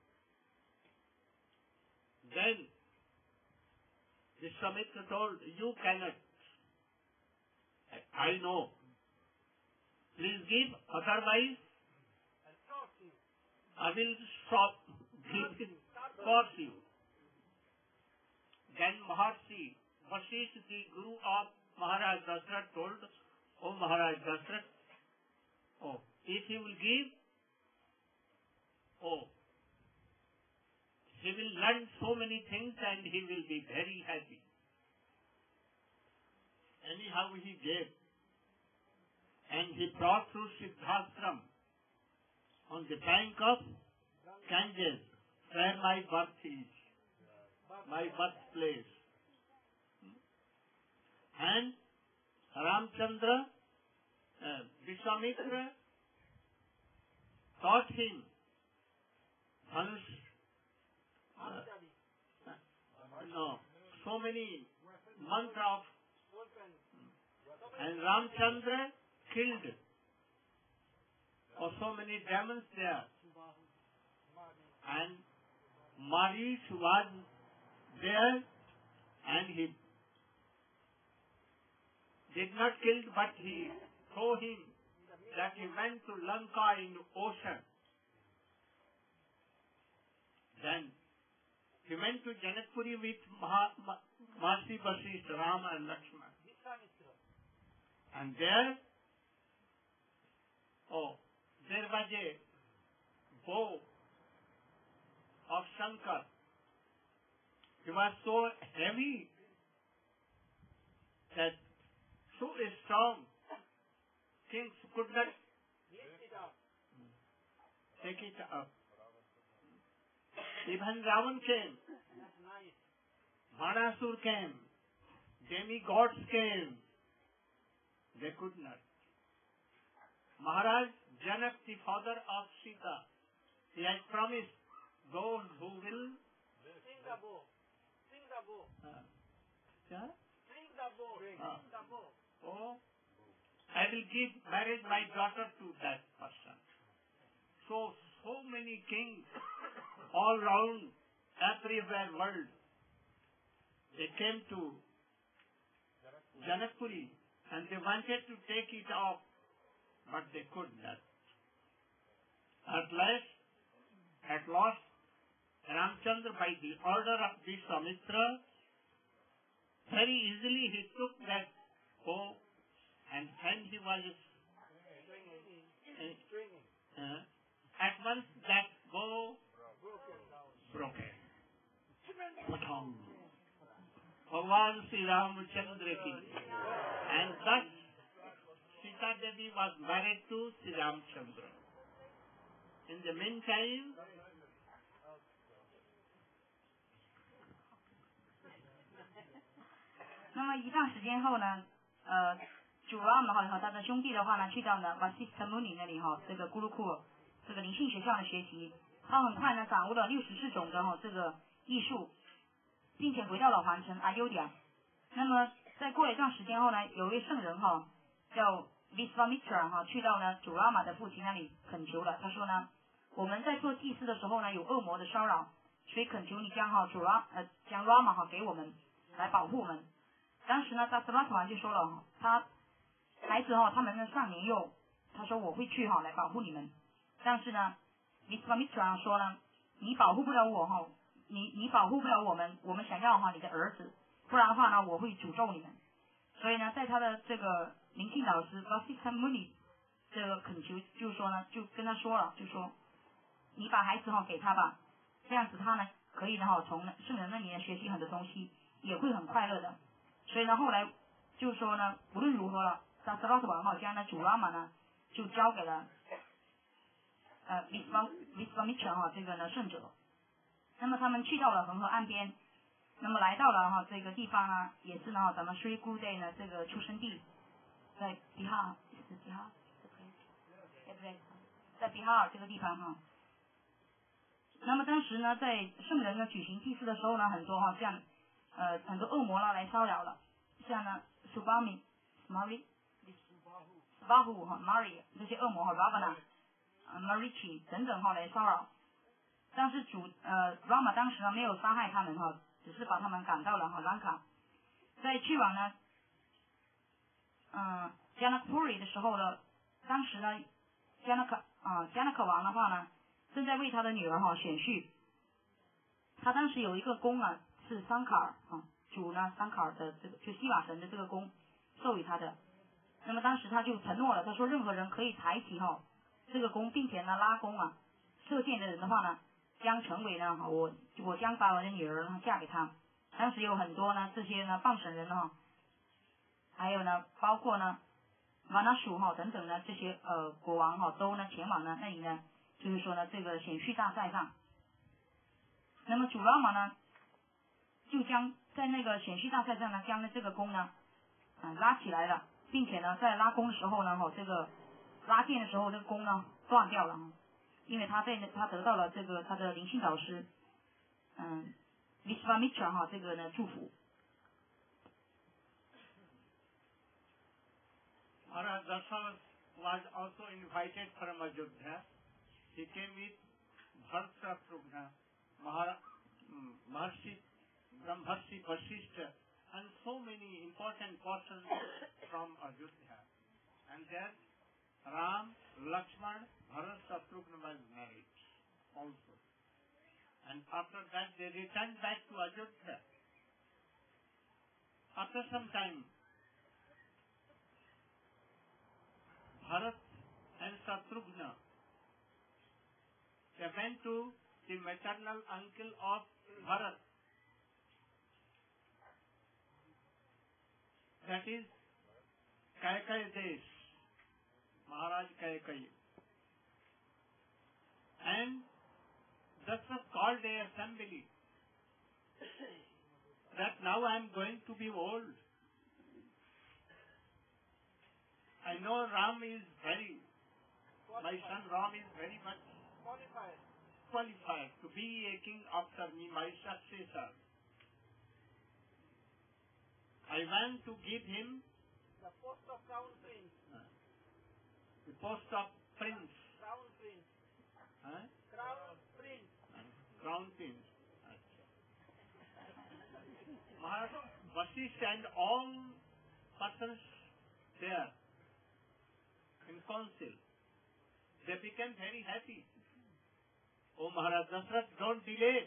Then Vishwamitra told, "You cannot. I know. Please give, otherwise I will stop, give it, force you." Then Maharshi Vasishtha, the Guru of Maharaj Dasarath, told, "Oh Maharaj Dasarath, oh, if he will give, oh, he will learn so many things and he will be very happy." Anyhow, he gave. And he brought through Siddhastram on the bank of Ganges, where my birth is, my birthplace. And Ramchandra, uh, Vishwamitra taught him Dhanush, uh, uh, no, so many mantra of, and Ramchandra killed for so many demons there. And Marish was there, and he did not kill, but he told him that he went to Lanka in the ocean. Then he went to Janakpuri with Maha, Mahasi Vasishtha, Rama and Lakshmana. And there, oh, there was a bow of Shankar. He was so heavy that so strong, kings could not take it up. Even Ravan came, Manasur came, demigods came, they could not. Maharaj Janak, the father of Sita, he had promised those who will Sing the bow. Sing the bow. uh, yeah? Sing the bow. Sing Ah. the bow. Oh, I will give marriage my daughter to that person. So, so many kings all round, everywhere world, they came to Janakpuri and they wanted to take it off, but they could not. At last, at last, Ramchandra, by the order of Vishwamitra, very easily he took that bow, and when he was uh, uh, at once that bow broken. Patang. Bhagwan Sri Ramchandra ki. And thus Sita Devi was married to Sri Ramchandra. In the meantime, 那么一段时间后呢，呃，主 Ram 哈和他的兄弟的话呢，去到呢 Vasishtha Muni 那里哈，这个咕噜库这个灵性学校的学习，他很快呢掌握了六十四种的哈这个艺术，并且回到了皇城阿优迪亚。那么在过了一段时间后呢，有一位圣人哈叫 Vishwamitra 哈去到呢主 Rama 的父亲那里恳求了，他说呢，我们在做祭祀的时候呢有恶魔的骚扰，所以恳求你将哈主 Ram 呃将 Rama 哈给我们来保护我们。当时呢，达斯拉特王就说了，他孩子哈，他们呢上年幼，他说我会去哈来保护你们。但是呢 ，Vishwamitra 说呢，你保护不了我哈，你你保护不了我们，我们想要哈你的儿子，不然的话呢，我会诅咒你们。所以呢，在他的这个灵性老师 Vasishtha Muni 这个恳求，就是说呢，就跟他说了，就说你把孩子哈给他吧，这样子他呢可以呢哈从圣人那里呢学习很多东西，也会很快乐的。所以呢，后来就说呢，无论如何了，达斯拉特王哈将呢主 Rama 呢就交给了呃 Vishwamitra 哈这个呢圣者。那么他们去到了恒河岸边，那么来到了哈这个地方呢，也是呢咱们 Sri Gurudev 呢这个出生地，在比哈是比哈，对不对？在比哈尔这个地方哈。那么当时呢，在圣人呢举行祭祀的时候呢，很多哈像呃很多恶魔呢来骚扰了，像呢 Subami、Mari、Bahu 哈 Mari 这些恶魔和 Ravana、呃 Marichi 等等哈来骚扰。但是主呃 Rama 当时呢没有杀害他们哈，只是把他们赶到了哈 Lanka。在去往呢，嗯 Janakpuri 的时候呢，当时呢 Janaka 啊 Janaka 王的话呢，正在为他的女儿哈选婿。他当时有一个宫啊，是桑卡尔啊，主呢桑卡尔的这个就西瓦神的这个宫授予他的。那么当时他就承诺了，他说任何人可以抬起哈这个弓，并且呢拉弓啊射箭的人的话呢，将成为呢我我将把我的女儿呢嫁给他。当时有很多呢这些呢放神人哈，还有呢包括呢瓦纳属哈等等呢这些呃国王哈都呢前往呢那里呢，就是说呢这个选婿大赛上。那么主拉玛呢就将在那个选婿大赛上呢将呢这个弓呢嗯拉起来了，并且呢在拉弓的时候呢，哈这个拉箭的时候这个弓呢断掉了，因为他在他得到了这个他的灵性导师，嗯 Vishwamitra 哈这个呢祝福。 Maharaj Dasharatha was also invited from Ajodhya. He came with Bharata, Mahara, Maharshi, Brahmarshi Vasishtha, and so many important persons from Ajodhya. And there Ram, Lakshman, Bharat, Shatrugna was married also. And after that they returned back to Ajodhya. After some time, Bharat and Shatrugna, they went to the maternal uncle of Bharat, that is Kaikai Desh, Maharaj Kaikai. And Dasharatha called a assembly that now I am going to be old. I know Ram is very, my son Ram is very much qualified. qualified to be a king after me, my successor. I want to give him The post of crown prince. the post of prince, Crown prince. huh? Crown prince. crown prince. Maharaj Vasishtha and all persons there in council, they became very happy. Oh Maharaj Dasharatha, don't delay.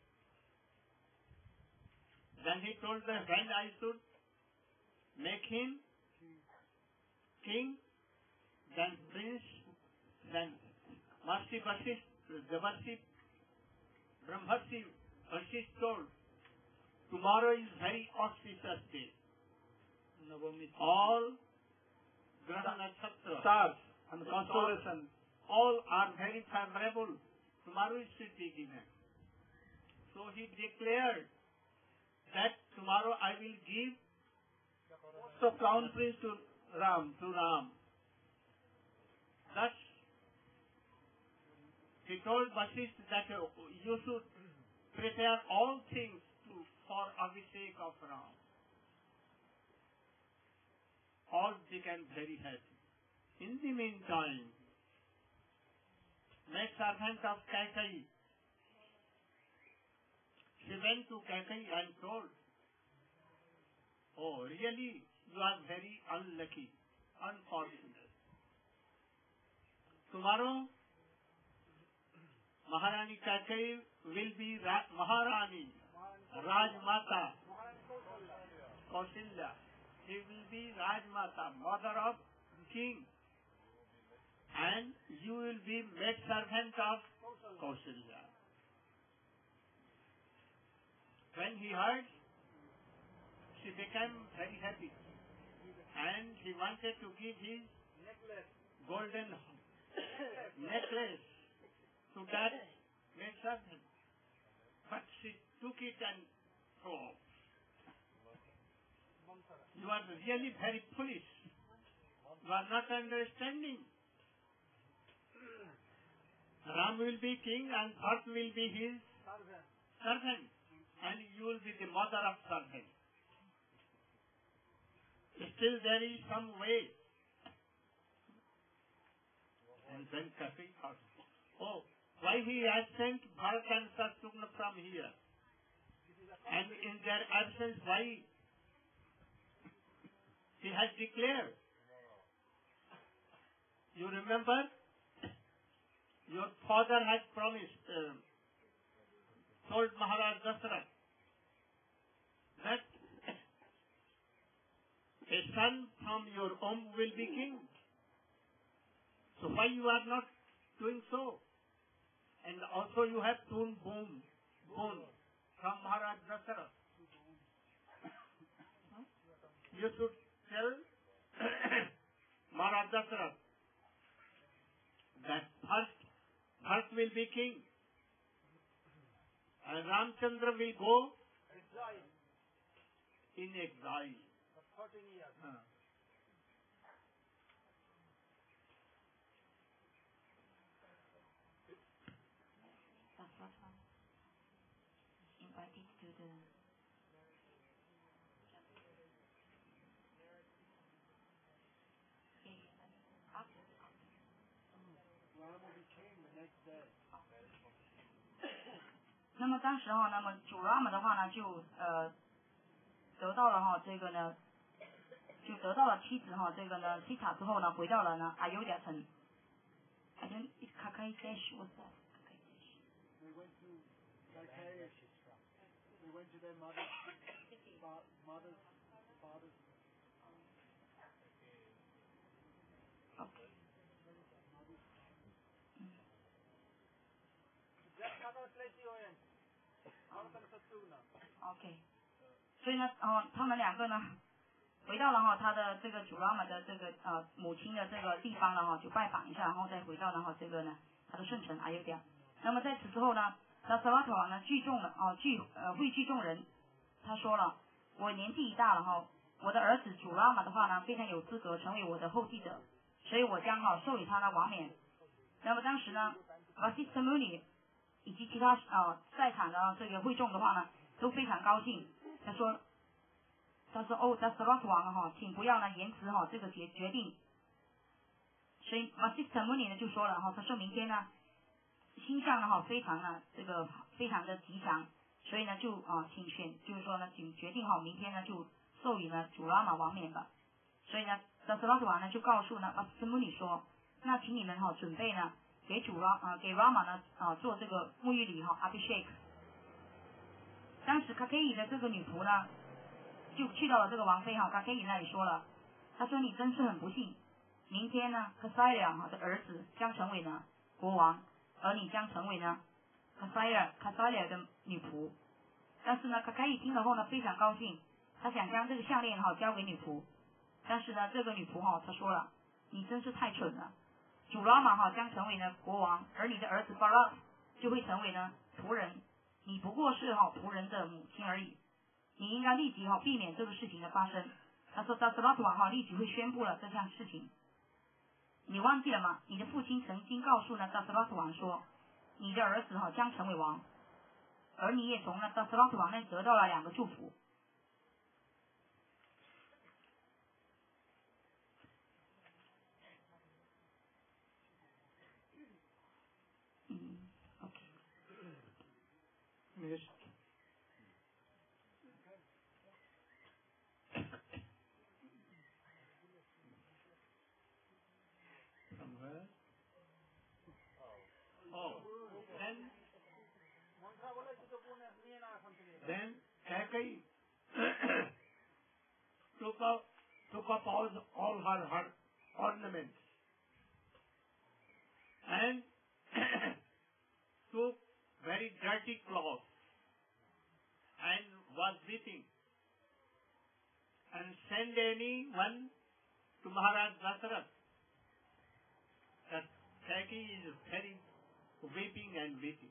Then he told them when I should make him king, then prince, then Mahasi Vasishtha, Devarshi, Brahmarshi Vasishtha told, tomorrow is very auspicious day. All Graha Nakshatra, Stars and constellation. all are very favorable. Tomorrow it should be given. So he declared that tomorrow I will give So crown prince to Ram. to Ram. Thus, he told Vasishtha that uh, you should prepare all things to, for Abhishek of Ram. All became very happy. In the meantime, maid servant of Kaikai, she went to Kaikai and told, oh, really, you are very unlucky, unfortunate. Tomorrow, Maharani Kaikai will be Ra- Maharani, Rajmata, Kausilya. She will be Rajmata, mother of king. And you will be maid servant of Kausilya. When he heard, she became very happy. And he wanted to give his Necklace. golden necklace to that maid servant. But she took it and threw off. You are really very foolish. You are not understanding. Ram will be king and Bharat will be his Servant. servant. And you will be the mother of servant. Still there is some way. And then Kapi thought, oh, why he has sent Bharat and Shatrugna from here? And in their absence, why he has declared? You remember? Your father had promised, uh, told Maharaj Dasharatha that a son from your womb will be king. So why you are not doing so? And also you have torn bone, bone from Maharaj Dasharatha. You should tell Maharaj Dasharatha that first Bharat will be king and Ramchandra will go Exile. in exile. thirteen years. Uh, That's what one invited to the Ram will be king the next day. 那么当时哈，那么主 Ram 的话呢，就呃得到了哈这个呢，就得到了妻子哈这个呢西塔之后呢，回到了呢阿尤加城。I don't. It Kakai Desh was that. Kakai Desh. They went to Kaikesh. They went to their mother's, fa- mother's, father's. Okay. Just another place you went. How can I do now? OK， 所以呢，哦，他们两个呢，回到了哈他的这个主拉玛的这个呃母亲的这个地方了哈，就拜访一下，然后再回到了哈这个呢他的圣城阿尤加。那么在此之后呢，达斯拉特王呢聚众了哦聚呃汇聚众人，他说了，我年纪已大了哈，我的儿子主拉玛的话呢非常有资格成为我的后继者，所以我将哈授予他的王冕。那么当时呢，瓦西斯穆尼以及其他呃在场的这个会众的话呢，都非常高兴。他说，他说哦，达斯拉特王哈，请不要呢延迟哈这个决决定。所以瓦西斯穆尼呢就说了哈，他说明天呢星象呢哈非常呢这个非常的吉祥，所以呢就啊请选就是说呢请决定哈明天呢就授予呢主拉玛王冕吧。所以呢达斯拉特王呢就告诉呢瓦西斯穆尼说，那请你们哈准备呢。给主拉啊，给 Rama 呢啊做这个沐浴礼哈 Abhishek。当时 Kakeyi 的这个女仆呢，就去到了这个王妃哈 Kakeyi 那里说了，她说你真是很不幸，明天呢 Kasaya 哈的儿子将成为呢国王，而你将成为呢 Kasaya Kasaya 的女仆。但是呢 Kakeyi 听了后呢非常高兴，他想将这个项链哈交给女仆，但是呢这个女仆哈她说了，你真是太蠢了。主拉玛哈将成为呢国王，而你的儿子巴拉就会成为呢仆人，你不过是哈仆人的母亲而已，你应该立即哈避免这个事情的发生。他说达斯拉特王哈立即会宣布了这项事情。你忘记了吗？你的父亲曾经告诉呢达斯拉特王说，你的儿子哈将成为王，而你也从呢达斯拉特王那里得到了两个祝福。 Next. Somewhere. Oh, then then Kakeyi took up took up all all her her ornaments and took very dirty cloth and was weeping and send anyone to Maharaj Dasarath that Kaikeyi is very weeping and weeping.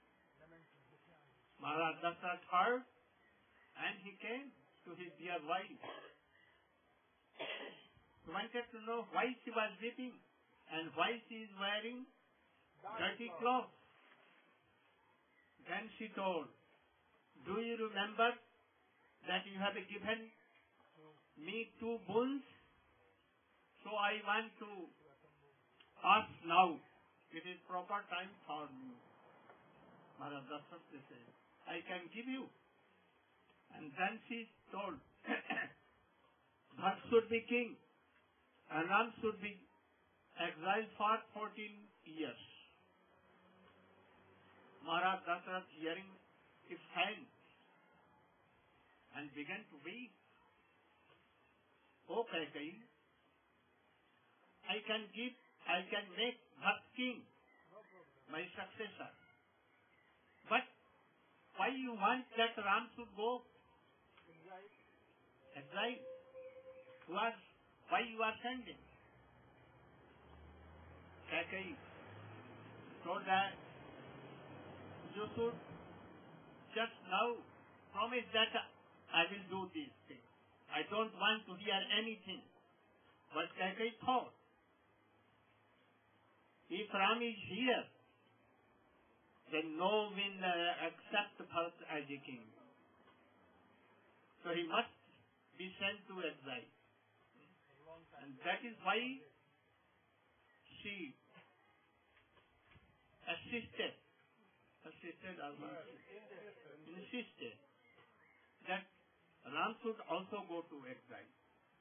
Maharaj Dasarath heard and he came to his dear wife. He wanted to know why she was weeping and why she is wearing dirty clothes. Then she told, do you remember that you have given me two bulls? So I want to ask now, it is proper time for me. Maharaj Dasarath said, I can give you. And then she told, Bharat should be king and Ram should be exiled for fourteen years. Maharaj Dasarath hearing his hand and began to weep. O Kaikeyi, I can give, I can make Bharat king, my successor. But why you want that Ram should go exile? Was why you are sending? Kaikeyi told that you should just now promise that I will do these things. I don't want to hear anything. But Kaikeyi thought, if Ram is here, then no one will uh, accept Bharat as a king. So he must be sent to exile. And that is why she assisted, assisted or insisted that Ram should also go to exile.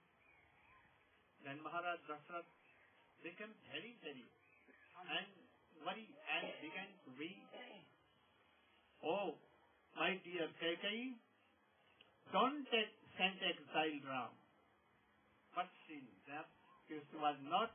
Then Maharaj Dasrath became very, very and worry and began to weep. Oh, my dear Kaikeyi, don't take, send exile Ram. But she that she was not,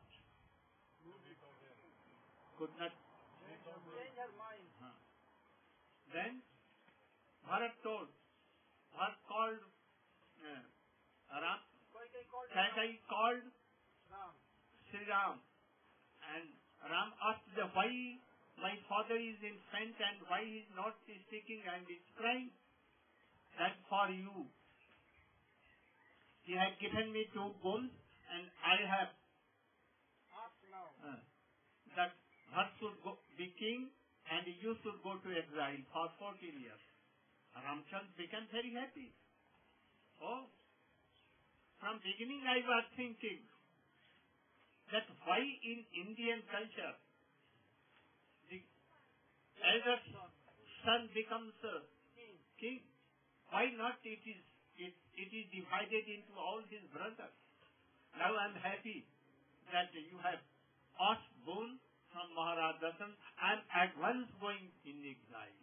could not Change her mind. huh. Then Bharat told, Bharat called uh, Ram, Kaikeyi called Kaikeyi called Ram. Sri Ram, and Ram asked the why my father is in faint and why he is not speaking and is crying. That for you. He had given me two bones and I have Ask now. uh, that Bharat should go, be king and you should go to exile for fourteen years. Ramchand became very happy. Oh, from beginning I was thinking that why in Indian culture the elder son becomes a king. Why not it is it, it is divided into all his brothers. Now I am happy that you have asked boon from Maharaj Dasrath. I am at once going in exile.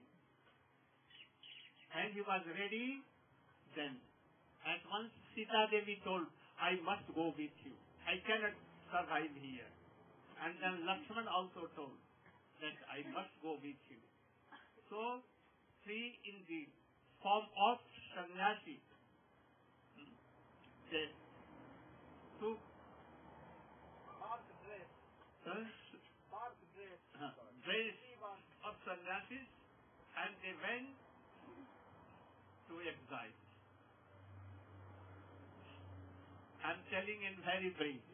And he was ready. Then at once Sita Devi told, I must go with you. I cannot survive here. And then Lakshman also told that I must go with you. So three in the form of sannyasi, they took Bark dress. uh, Bark dress. uh, dress Three bark. of sannyasis and they went to exile. I am telling in very brief.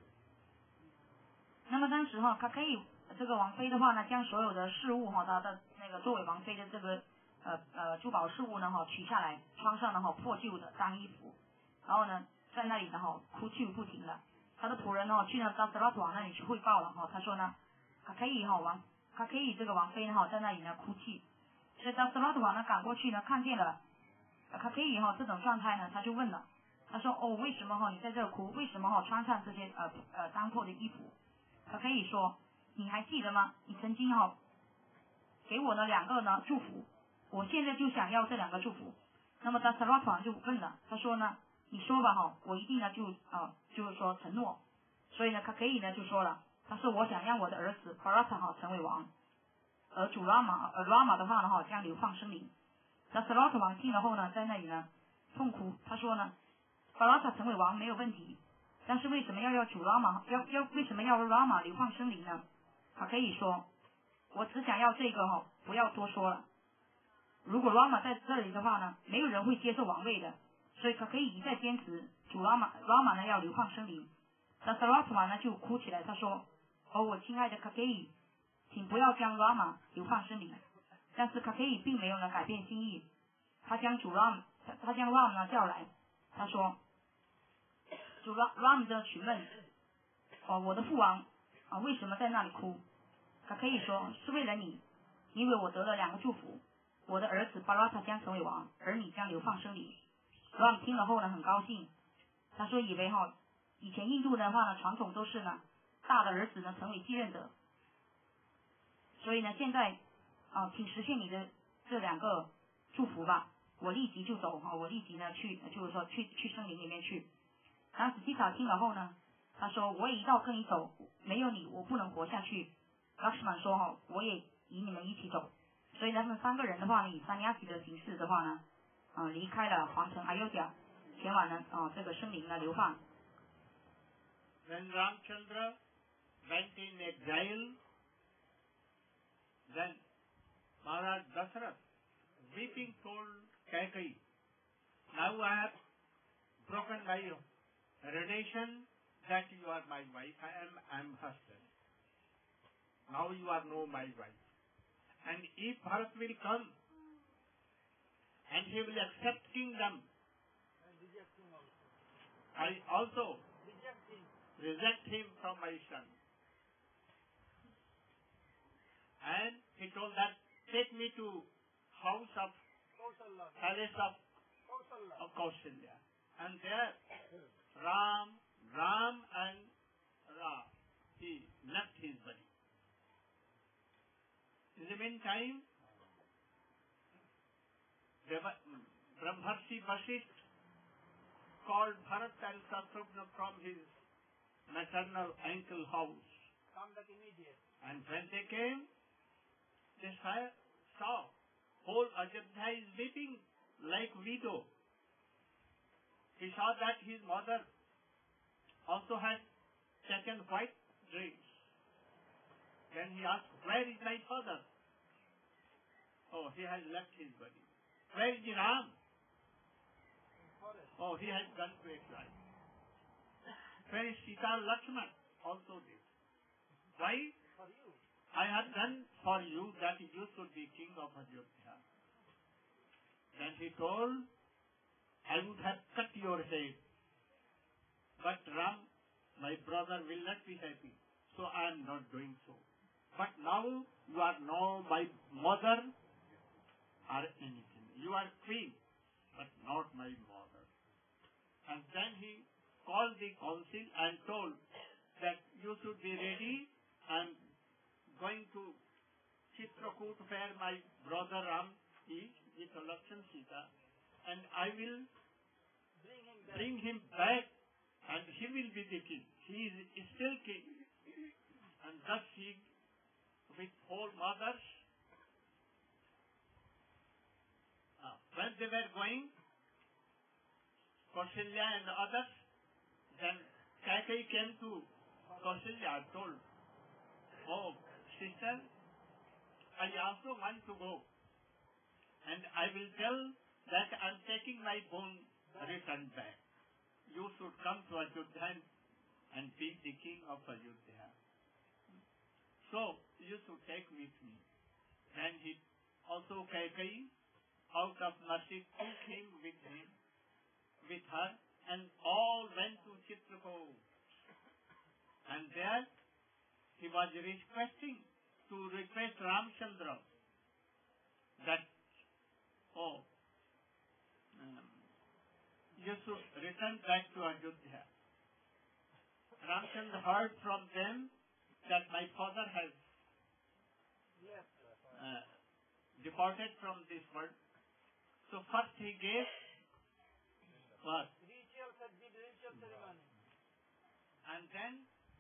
那么当时哈，他可以这个王妃的话呢，将所有的事物哈，她的那个作为王妃的这个呃呃珠宝饰物呢哈取下来，穿上了哈破旧的脏衣服，然后呢在那里呢哈哭泣不停的。他的仆人呢去了到达拉图王那里去汇报了哈，他说呢，他可以哈王，他可以这个王妃呢哈在那里呢哭泣，所以当达拉图王呢赶过去呢看见了，他可以哈这种状态呢，他就问了，他说哦为什么哈你在这哭？为什么哈穿上这些呃呃脏破的衣服？他可以说，你还记得吗？你曾经哈给我呢两个呢祝福，我现在就想要这两个祝福。那么达萨拉团就问了，他说呢，你说吧哈，我一定呢就啊、呃、就是说承诺。所以呢，他可以呢就说了，他说我想让我的儿子巴拉塔哈成为王，而主拉玛而拉玛的话呢哈将流放生灵。达萨拉特王听了后呢，在那里呢痛哭，他说呢，巴拉塔成为王没有问题。但是为什么要要主拉玛要要为什么要拉玛流放生灵呢？他可以说，我只想要这个哈、哦，不要多说了。如果拉玛在这里的话呢，没有人会接受王位的，所以他可以一再坚持主拉玛拉玛呢要流放生灵。但是拉玛呢就哭起来，他说：“哦，我亲爱的卡可以，请不要将拉玛流放生灵。”但是卡可以并没有呢改变心意，他将主拉他他将拉玛呢叫来，他说。主拉拉姆的询问，哦，我的父王啊，为什么在那里哭？他可以说是为了你，因为我得了两个祝福，我的儿子巴拉塔将成为王，而你将流放生灵。拉姆听了后呢，很高兴，他说以为哈，以前印度的话呢，传统都是呢，大的儿子呢成为继任者，所以呢，现在啊，请实现你的这两个祝福吧，我立即就走哈，我立即呢去，就是说去去森林里面去。当时基塔听了后呢，他说我也一道跟你走，没有你我不能活下去。拉什曼说哈，我也与你们一起走。所以他们三个人的话呢，以三亚西的形式的话呢，啊、呃、离开了皇城阿尤贾，前往呢啊、呃、这个森林呢流放。 When Ramchandra went in exile, then Maharaj Dasrath weeping told Kaikeyi, now I have broken spoken my relation that you are my wife, I am I am husband. Now you are no my wife. And if Bharat will come and he will accept kingdom, And rejecting also. I also Rejecting. reject him from my son. And he told that, take me to house of Kausalya. palace of, Kausalya. of Kausalya. And there Ram, Ram and Ra, he left his body. In the meantime, Deva- Brahmarshi Vasisht called Bharat and Shatrugna from his maternal uncle house. Come back immediate. And when they came, they saw, saw whole Ajodhya is weeping like widow. He saw that his mother also had taken white drapes. Then he asked, where is my father? Oh, he has left his body. Where is Ram? In forest. Oh, he has gone to exile. Where is Sita and Lakshman? Also this. Why? For you. I have done for you that you should be king of Ajodhya. Then he told, I would have cut your head. But Ram, my brother, will not be happy. So I am not doing so. But now you are no my mother or anything. You are queen, but not my mother. And then he called the council and told that you should be ready. I am going to Chitrakoot where my brother Ram is with Lakshman Sita, and I will Bring him back. bring him back, and he will be the king. He is still king. And thus he, with whole mothers, uh, when they were going, Kausalya and others, then Kaikeyi came to Kausalya and told, oh, sister, I also want to go. And I will tell that I am taking my bone return back. You should come to Ajodhya and be the king of Ajodhya. So, you should take with me. Then he also Kaikeyi, out of mercy, took him with him, with her, and all went to Chitrakoot. And there he was requesting to request Ramchandra that, oh, um, you should return back to Ajodhya. Ramchandra heard from them that my father has Yes. uh, departed from this world. So first he gave what? Ritual, did ritual ceremony. And then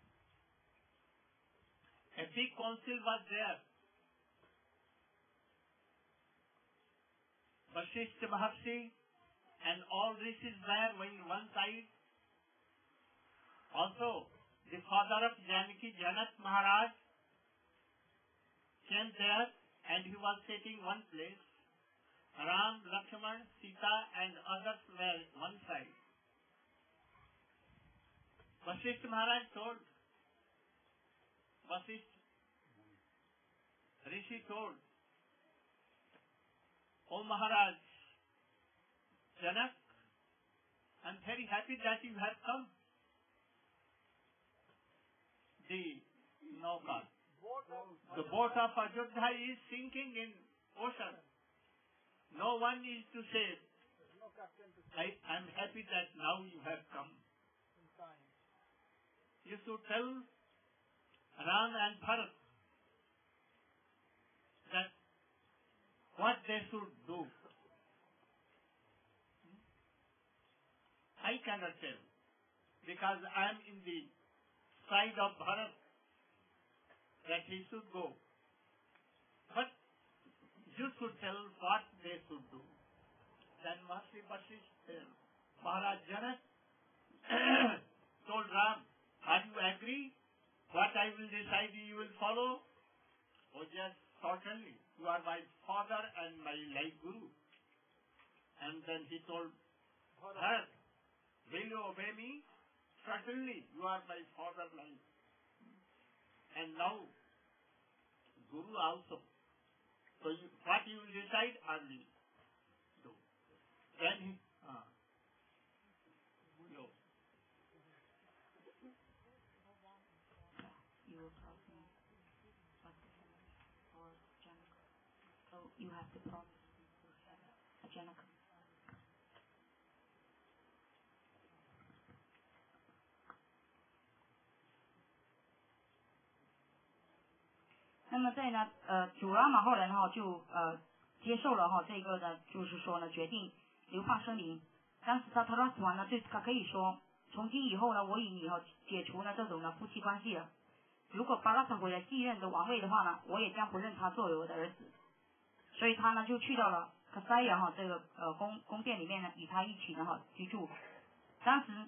a big council was there. Vasishtha Maharshi and all rishis were on one side. Also, the father of Janaki, Janak Maharaj, came there and he was sitting one place. Ram, Lakshman, Sita and others were one side. Vasishtha Maharaj told, Vasishtha Rishi told, O Maharaj, Janak, I am very happy that you have come. The Nauka, Boat of the boat of Ajodhya is sinking in ocean. No one is to save. There's no captain to I am happy that now you have come. in time. You should tell Ram and Bharat that what they should do. I cannot tell because I am in the side of Bharat that he should go. But you should tell what they should do. Then Mahasi Vasishtha, Maharaj Janak told Ram, are you agree? What I will decide you will follow? Oh yes, certainly. You are my father and my life guru. And then he told Bharat. her, will certainly you are my fatherland. And now, Guru also. So you, what you will decide, I will do. Then he, uh, no. You will promise me what or Janaka. So you have to promise to have a Janaka. 那么在呢，呃，主拉玛后来哈就呃接受了哈这个呢，就是说呢决定流放生灵。当时他他拉斯完呢对他可以说，从今以后呢，我与你哈解除了这种呢夫妻关系了。如果巴拉萨回来继任的王位的话呢，我也将不认他作为我的儿子。所以他呢就去到了卡塞亚哈这个呃宫宫殿里面呢，与他一起呢哈居住。当时，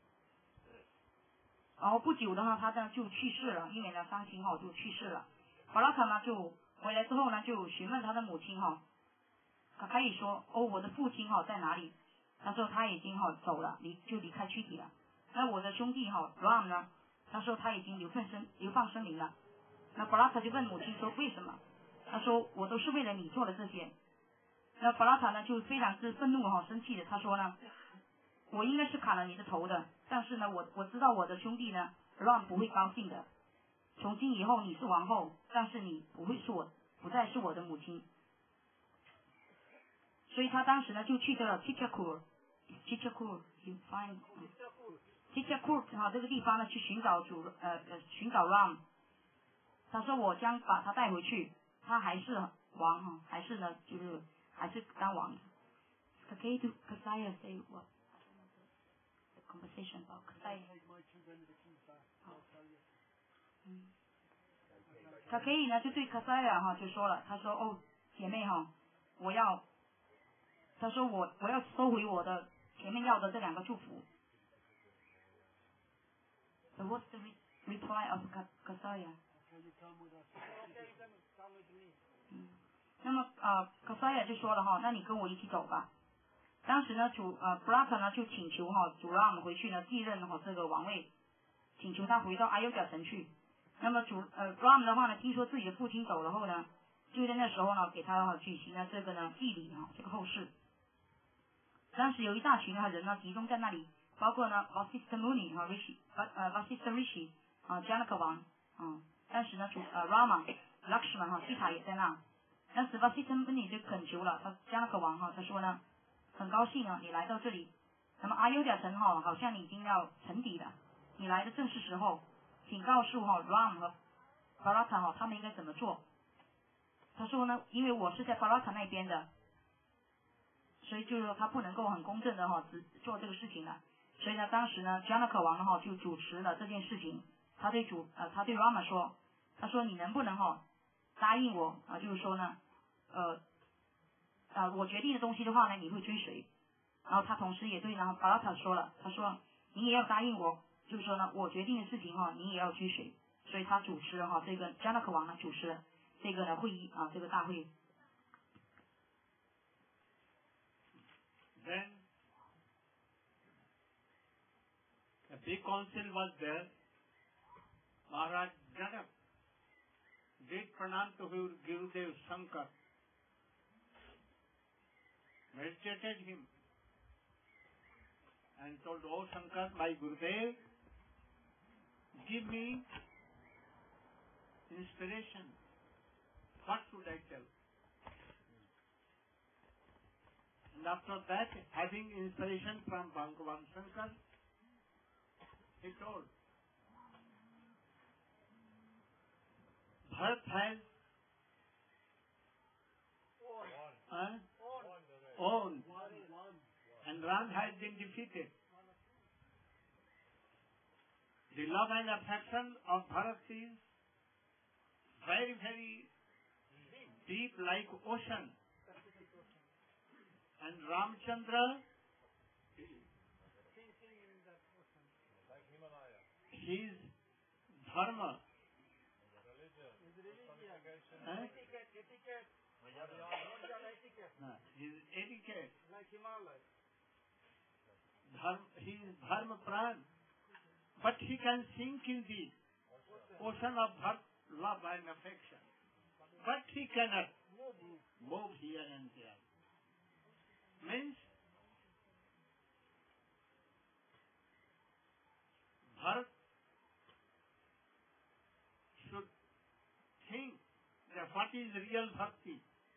然后不久的话，他呢就去世了，因为呢伤心哈就去世了。巴拉卡呢就回来之后呢，就询问他的母亲哈，他可以说哦，我的父亲哈在哪里？他说他已经哈走了，离就离开躯体了。那我的兄弟哈 Ram 呢？他说他已经流放生流放生灵了。那巴拉卡就问母亲说为什么？他说我都是为了你做的这些。那巴拉卡呢就非常之愤怒哈，生气的，他说呢，我应该是砍了你的头的，但是呢，我我知道我的兄弟呢 Ram 不会高兴的。从今以后你是王后，但是你不会是我，不再是我的母亲。所以他当时呢就去到了 Chichakur，Chichakur，you find Chichakur 哈这个地方呢去寻找主呃呃寻找 Ram。他说我将把他带回去，他还是王哈，还是呢就是还是当王。Okay, to Kasaya say what? The conversation about Kasaya. 嗯，他可以呢就对卡塞亚哈就说了，他说哦姐妹哈，我要，他说我我要收回我的前面要的这两个祝福。So what's the re reply of Kasaya? 嗯，那么呃卡塞亚就说了哈，那你跟我一起走吧。当时呢主呃布拉卡呢就请求哈主让回去呢继任哈这个王位，请求他回到阿尤贾城去。那么主呃 Ram 的话呢，听说自己的父亲走了后呢，就在那时候呢，给他哈举行了这个呢祭礼哈，这个后事。当时有一大群的人呢集中在那里，包括呢 Vasistha Muni 哈 Rishi 呃 Vasistha Rishi 啊 Janaka 王啊，当时呢主呃 Rama、Lakshman 哈西塔也在那。当时 Vasistha Muni 就恳求了他 Janaka 王哈，他说呢，很高兴啊你来到这里，那么阿尤贾城哈好像已经要沉底了，你来的正是时候。请告诉哈 Ram 和 Bharata 哈他们应该怎么做。他说呢，因为我是在 Bharata 那边的，所以就是说他不能够很公正的哈只做这个事情了。所以呢，当时呢 Janaka 王哈就主持了这件事情。他对主呃他对 Rama 说，他说你能不能哈答应我啊？就是说呢，呃啊我决定的东西的话呢，你会追随。然后他同时也对呢 Bharata 说了，他说你也要答应我。就是说呢，我决定的事情哈，你也要追随，所以他主持了哈这个 Janaka 王呢主持了这个呢会议啊，这个大会。 Then a big council was there. Maharaj Janak did pranam to Gurudev Shankar, meditated him, and told, "Oh Shankar, my Gurudev, give me inspiration. What should I tell?" And after that, having inspiration from Bhagavan Shankar, he told, Bharat has uh, owned, and Ram has been defeated. The love and affection of Bharat is very, very deep like ocean. And Ramchandra, his dharma, eh? No, his etiquette, dharma, his dharma pran, but he can sink in the ocean of birth, love and affection. But he cannot move here and there. Means Bharat should think that what is real bhakti,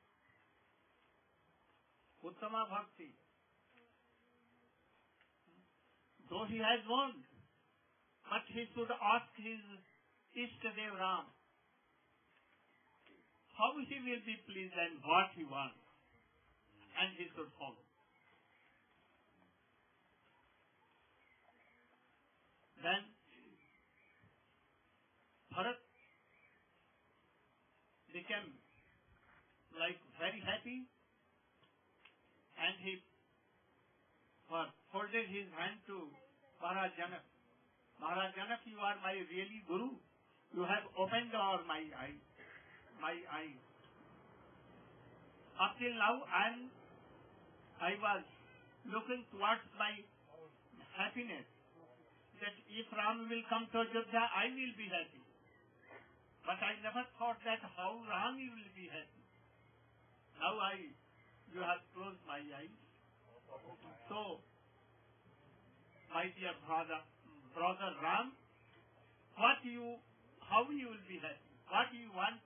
Uttama bhakti. Though he has won, but he should ask his Ishtadev Ram how he will be pleased and what he wants, and he should follow. Then Bharat became like very happy, and he folded his hand to Maharaj Janak. Maharaj Janak, you are my really Guru. You have opened all my eyes. My eyes. Up till now, I am, I was looking towards my happiness. That if Ram will come to Ajodhya, I will be happy. But I never thought that how Ram will be happy. Now I, you have closed my eyes. So, my dear brother, brother Ram, what you, how you will be happy? What you want?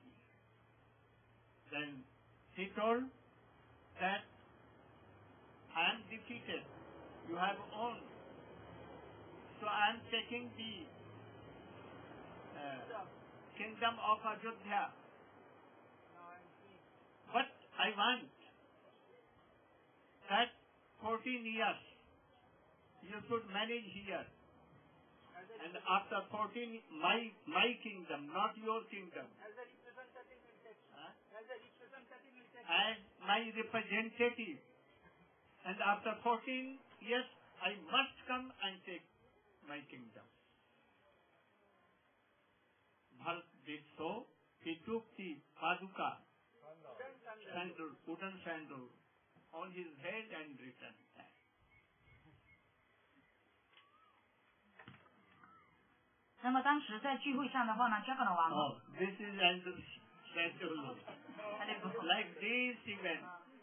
Then he told that I am defeated. You have won. So I am taking the uh, kingdom of Ajodhya. But I want that fourteen years you should manage here. And after fourteen, my my kingdom, not your kingdom. As my representative, and after fourteen years I must come and take my kingdom. Bharat did so. He took the paduka, sandal, wooden sandal, on his head and returned back. 那么当时在聚会上的话呢，加格老王 Oh, this is Andrew Sandal. Like this event.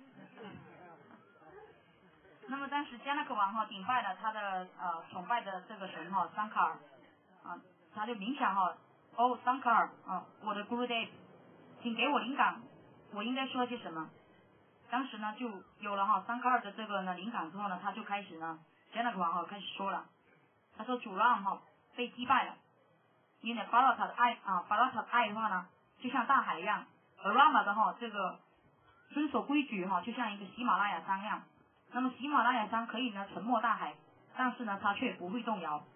那么当时加纳克王哈顶拜了他的呃崇拜的这个神哈桑卡尔啊，他就冥想哈，哦桑卡尔啊，我的 Guru Dev， 请给我灵感，我应该说些什么？当时呢就有了哈桑卡尔的这个呢灵感之后呢，他就开始呢加纳克王哈开始说了，他说主让哈被击败了，因为巴拉塔的爱啊巴拉塔的爱的话呢就像大海一样，而 Rama 的哈这个遵守规矩哈就像一个喜马拉雅山一样。那么喜马拉雅山可以呢沉没大海，但是呢它却不会动摇。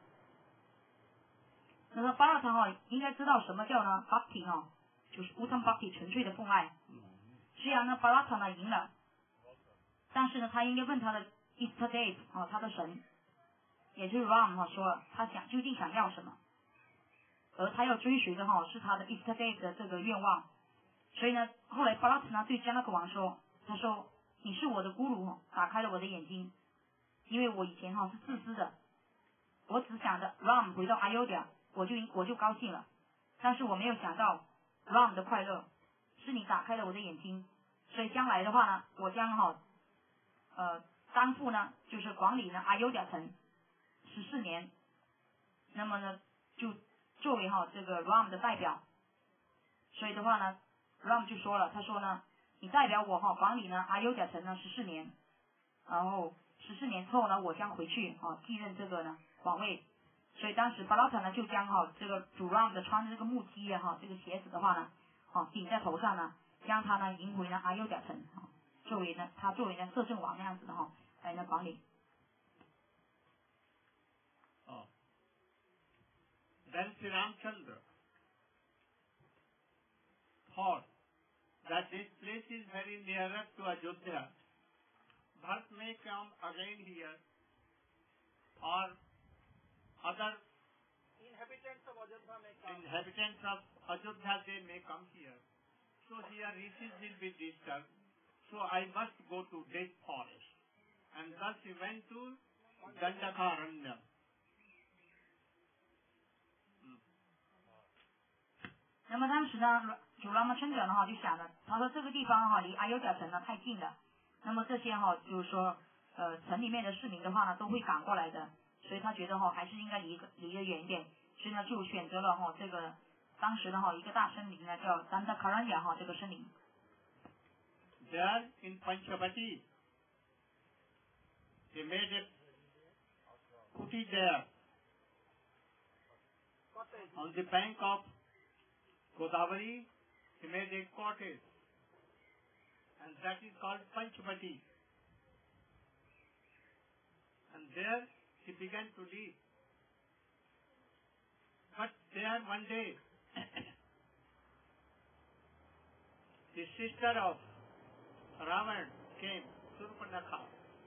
那么巴拉塔哈应该知道什么叫呢 Bhakti 哈，就是 Uttam Bhakti 纯粹的奉爱。虽然呢巴拉塔呢赢了，但是呢他应该问他的 Ishtadev 啊他的神，也就是 Ram 哈说他想究竟想要什么，而他要追随的哈是他的 Ishtadev 的这个愿望。所以呢后来巴拉塔呢对加那个王说，他说。你是我的咕噜，打开了我的眼睛，因为我以前哈是自私的，我只想着 Ram 回到 Ayodhya， 我就我就高兴了，但是我没有想到 Ram 的快乐，是你打开了我的眼睛，所以将来的话呢，我将哈呃担负呢就是管理呢 Ayodhya 城十四年，那么呢就作为哈这个 Ram 的代表，所以的话呢 Ram 就说了，他说呢。你代表我哈管理呢阿尤贾城呢十四年，然后十四年后呢我将回去啊继任这个呢皇位，所以当时巴拉塔呢就将哈这个主 Ram 的穿着这个木屐啊哈这个鞋子的话呢，啊顶在头上呢，将他呢迎回呢阿尤贾城啊，作为呢他作为呢摄政王那样子的哈来呢管理。 哦 Then Sri Ramchandra thought that this place is very nearer to Ajodhya. Bharat may come again here, or other inhabitants of Ajodhya may come. Inhabitants of Ajodhya they may come here. So here rishis will be disturbed. So I must go to dead forest. And thus he went to Dandakaranya. 那么当时呢，主拉玛称者呢哈就想了，他说这个地方哈离阿尤贾城呢太近了，那么这些哈就是说呃城里面的市民的话呢都会赶过来的，所以他觉得哈还是应该离离得远一点，所以呢就选择了哈这个当时的哈一个大森林呢叫丹达卡兰雅哈这个森林。 There in Panchavati, they made a kuti there on the bank of Godavari. He made a cottage, and that is called Panchavati. And there he began to live. But there one day, the sister of Ravan came, Surpanakha,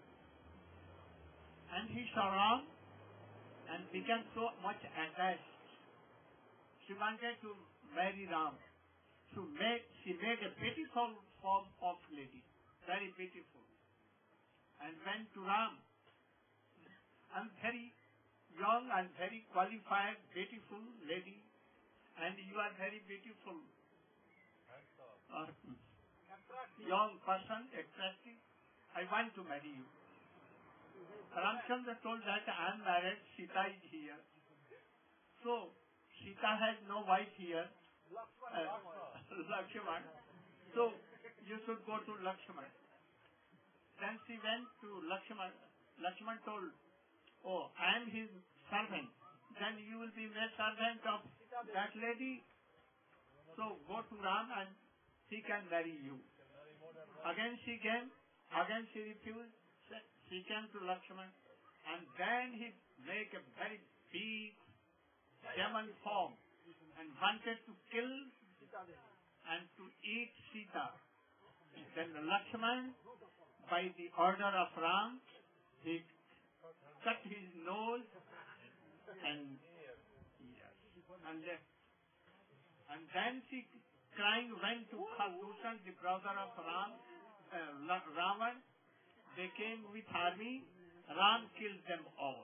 and he saw Ram and became so much attached. She wanted to marry Ram. So made, she made a beautiful form of lady, very beautiful, and went to Ram. I'm very young and very qualified, beautiful lady, and you are very beautiful. Uh, young person, attractive. I want to marry you. Ramchandra told that I am married, Sita is here. So, Sita has no wife here. Uh, Lakshman. So, you should go to Lakshman. Then she went to Lakshman. Lakshman told, oh, I am his servant. Then you will be my servant of that lady. So, go to Ram and he can marry you. Again she came, again she refused, she came to Lakshman, and then he made a very big demon form and wanted to kill and to eat Sita. Then Lakshman, by the order of Ram, he cut his nose and yes, and, and then she crying went to Khadushan, the brother of Ram, uh, Ravan. They came with army. Ram killed them all.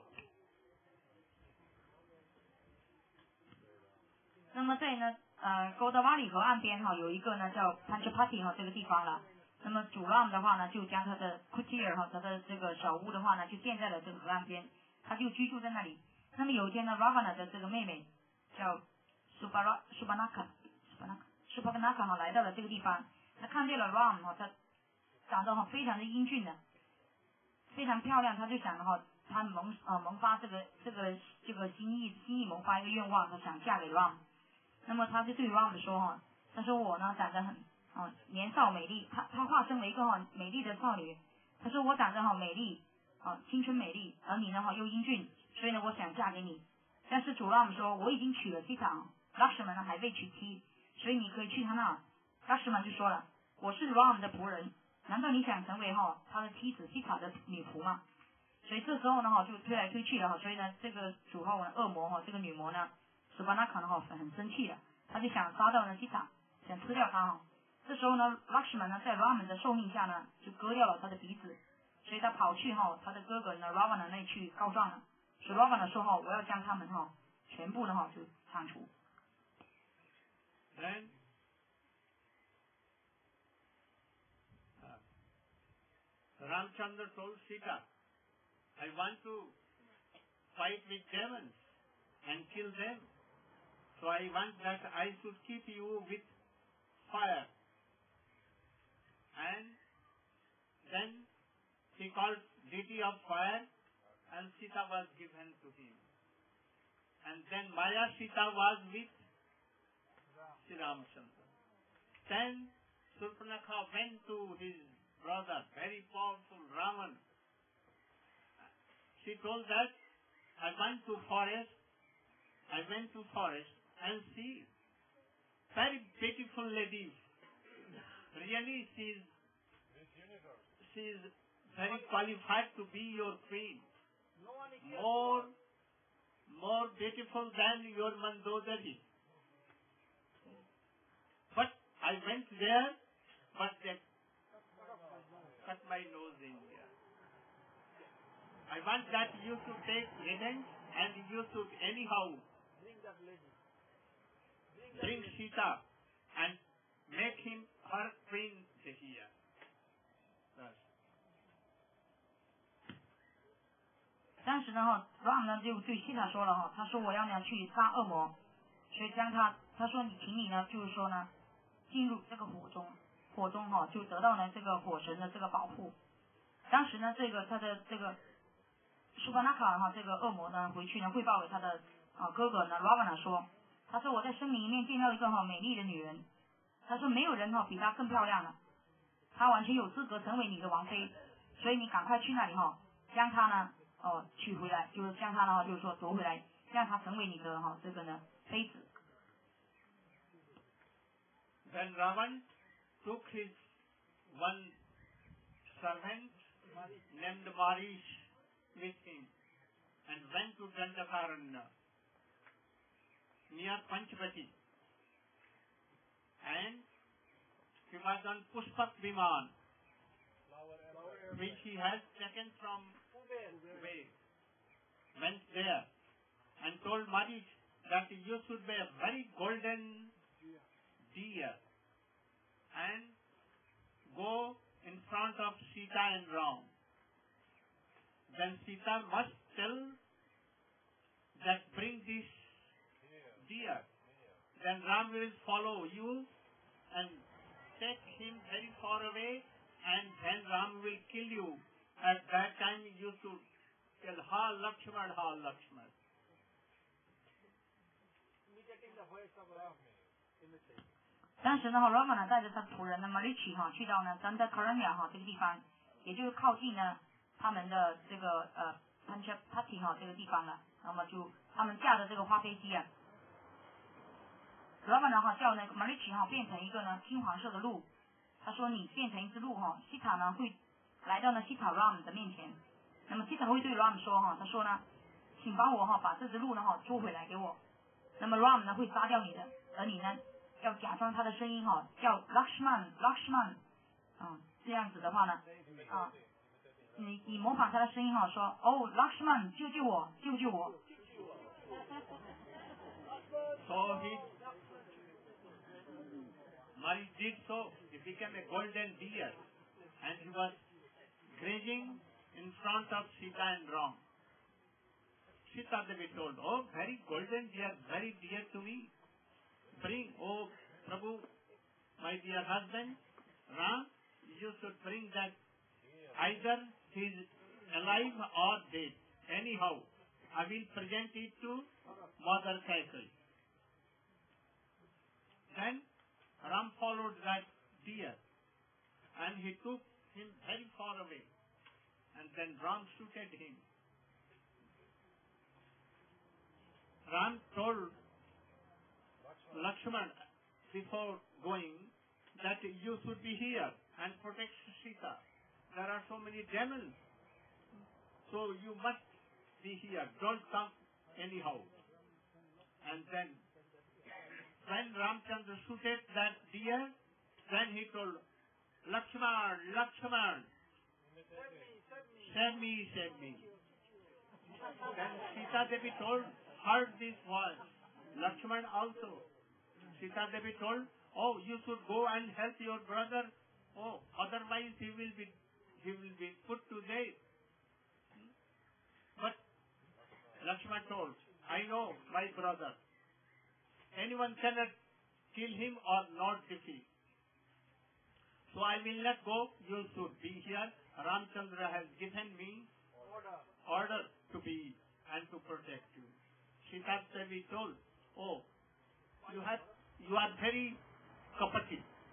那么在呢呃勾达瓦里河岸边哈有一个呢叫 Panchapati 哈这个地方了。那么主 Ram 的话呢就将他的 kutir 哈他的这个小屋的话呢就建在了这个河岸边，他就居住在那里。那么有一天呢 Ravana 的这个妹妹叫 Subara Subanaka Subanaka Subanaka 哈来到了这个地方，他看见了 Ram 哈他长得哈非常的英俊的，非常漂亮，他就想的话他萌呃萌发这个这个这个心意心意萌发一个愿望，他想嫁给 Ram。那么他就对 Ram 说哈，他说我呢长得很啊年少美丽，他他化身为一个哈美丽的少女，他说我长得哈美丽啊青春美丽，而你呢哈又英俊，所以呢我想嫁给你。但是主 Ram 说我已经娶了西塔 Lakshman 呢还未娶妻，所以你可以去他那。Lakshman 就说了，我是 Ram 的仆人，难道你想成为哈他的妻子西塔的女仆吗？所以这时候呢哈就推来推去的哈，所以呢这个主后呢恶魔哈这个女魔呢斯巴纳卡呢哈很生气的，他就想杀掉呢西塔，想吃掉他哈。这时候呢 Lakshman 呢在 Ram 的受命下呢就割掉了他的鼻子，所以他跑去哈他的哥哥呢 Ravana 那里去告状了，所以 Ravana 说哈我要将他们哈全部呢哈就铲除。 Then uh, Ramchandra told Sita, I want to fight with demons and kill them. So I want that I should keep you with fire. And then he called deity of fire, and Sita was given to him. And then Maya Sita was with Sri Ramchandra. Then Surpanakha went to his brother, very powerful Ravan. She told that I went to forest, I went to forest and see very beautiful lady. Really she is, she is very qualified to be your queen. More, more beautiful than your Mandodari. But I went there, but they cut my nose in there. I want that you should take revenge and you should anyhow bring Sita and make him her queen here. Thus. 当时呢哈 ，Ram 呢就对西塔说了哈，他说我要呢去杀恶魔，所以将他他说你请你呢就是说呢进入这个火中，火中哈就得到呢这个火神的这个保护。当时呢这个他的这个苏巴纳卡哈这个恶魔呢回去呢汇报给他的啊哥哥呢 Ravana 说，他说我在森林里面见到一个哈美丽的女人，他说没有人哈比她更漂亮了，她完全有资格成为你的王妃，所以你赶快去那里哈将她呢哦娶回来，就是将她呢就是说夺回来，让她成为你的哈这个呢妃子。 Then Ravan took his one servant named Marish with him and went to Dandakaranya near Panchvati, and he was on Pushpak Viman, which he has taken from Kuber, went there and told Marish that you should be a very golden deer and go in front of Sita and Ram. Then Sita must tell that bring this deer. Then Ram will follow you and take him very far away, and then Ram will kill you. At that time you should tell Ha Lakshman, Ha Lakshman. Imitating the voice of Ram. Imitate. 当时呢 ，Rama 呢带着他仆人呢 Marichi 哈去到呢 Dandakaranya 哈这个地方，也就是靠近呢他们的这个呃 Panchapati 哈这个地方了。那么就他们驾着这个花飞机啊 ，Rama 呢哈叫那个 Marichi 哈变成一个呢金黄色的鹿，他说你变成一只鹿哈，西塔呢会来到呢西塔 Ram 的面前，那么西塔会对 Ram 说哈，他说呢，请帮我哈把这只鹿呢哈捉回来给我，那么 Ram 呢会杀掉你的，而你呢。要假装他的声音哈，叫 Lakshman Lakshman， 嗯，这样子的话呢，啊，你你模仿他的声音哈，说哦 Lakshman 救救我，救救我。 So he, Mari did so. He became a golden deer, and he was grazing in front of Sita and Ram. Sita Devi told, "Oh, very golden deer, very dear to me. Bring, oh Prabhu, my dear husband, Ram, you should bring that either he is alive or dead. Anyhow, I will present it to Mother Kaikeyi." Then Ram followed that deer and he took him very far away, and then Ram shooted him. Ram told Lakshman before going that you should be here and protect Sita. There are so many demons, so you must be here. Don't come anyhow. And then when Ramchandra shooted that deer, then he told Lakshman, Lakshman, save me, save me. Then Sita Devi told, heard this voice. Lakshman also. Sita Devi told, oh, you should go and help your brother. Oh, otherwise he will be he will be put to death. But Lakshman told, I know my brother. Anyone cannot kill him or not defeat. So I will not go. You should be here. Ramchandra has given me order, order to be and to protect you. Sita Devi told, oh, you have you are very kapati.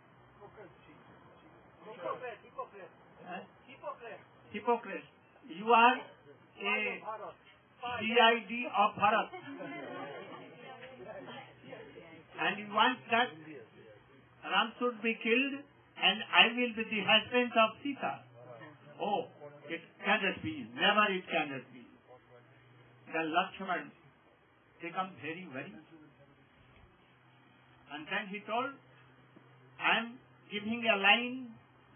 Hypocrite, hypocrite. Huh? Hypocrite. Hypocrite. You are a C I D of Bharat. And you want that Ram should be killed and I will be the husband of Sita. Oh, it cannot be. Never it cannot be. Then Lakshman become very worried. And then he told, I am giving a line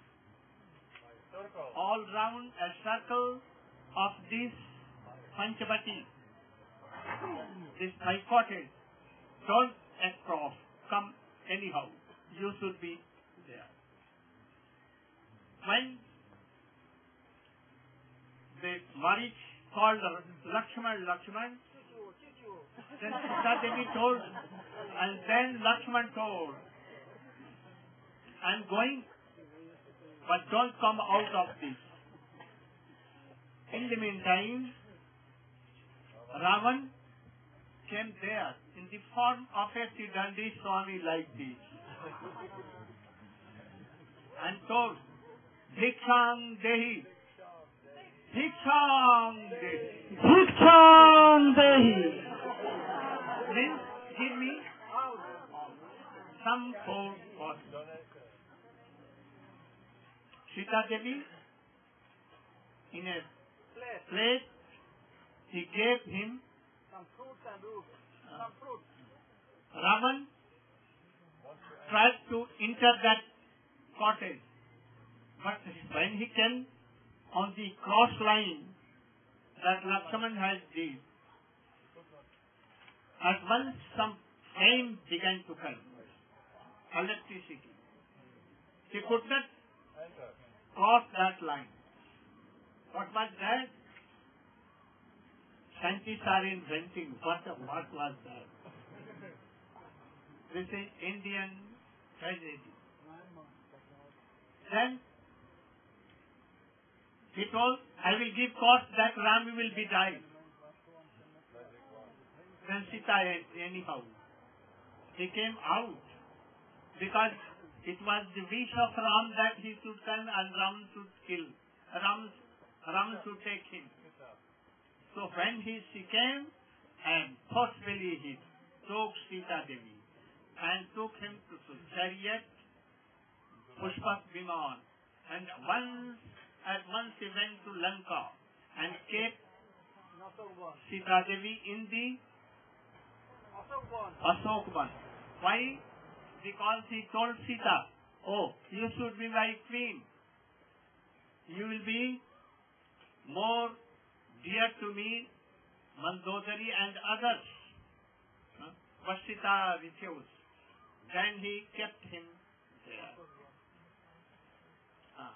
all round a circle of this Panchavati, this five cottage. Don't across, come anyhow, you should be there. When the Marich called Lakshman, Lakshman, then Sita Devi told, and then Lakshman told, I'm going, but don't come out of this. In the meantime, Ravan came there in the form of a Siddhandi Swami like this and told, Bhiksham Dehi, Bhiksham Dehi, Bhiksham Dehi. Means, give me some food for Sita Devi. In a plate, he gave him some fruits and roots. Some fruits. Ravan tried to enter that cottage, but when he came on the cross line that Lakshman has did, at once some flame began to come, electricity. He could not cross that line. What was that? Scientists are inventing what, what was that. This is Indian tragedy. Then he told, I will give cause that Ram will be died. Then Sita anyhow. He came out because it was the wish of Ram that he should come and Ram should kill. Ram, Ram should take him. So when he, she came and forcefully he took Sita Devi and took him to the chariot, Pushpak Viman, and once at once he went to Lanka and kept Sita Devi in the Ashokvan. Why? Because he told Sita, oh, you should be my queen. You will be more dear to me, Mandodari and others. Huh? But Sita refused. Then he kept him there. Ah.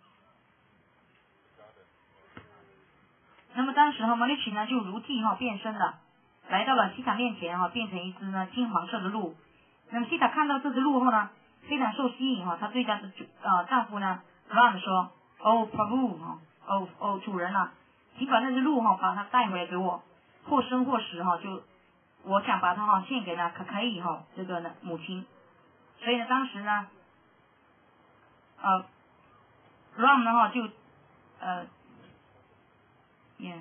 那么当时哈，摩利奇呢就如镜哈变身了，来到了西塔面前哈，变成一只呢金黄色的鹿。那么西塔看到这只鹿后呢，非常受吸引哈，她对她的主呃丈夫呢 Ram 说，哦 Prabhu 哈，哦哦主人啊，请把那只鹿哈把它带回来给我，或生或死哈，就我想把它哈献给呢可可以哈这个呢母亲。所以呢当时呢，呃 Ram 呢哈就呃。Yeah.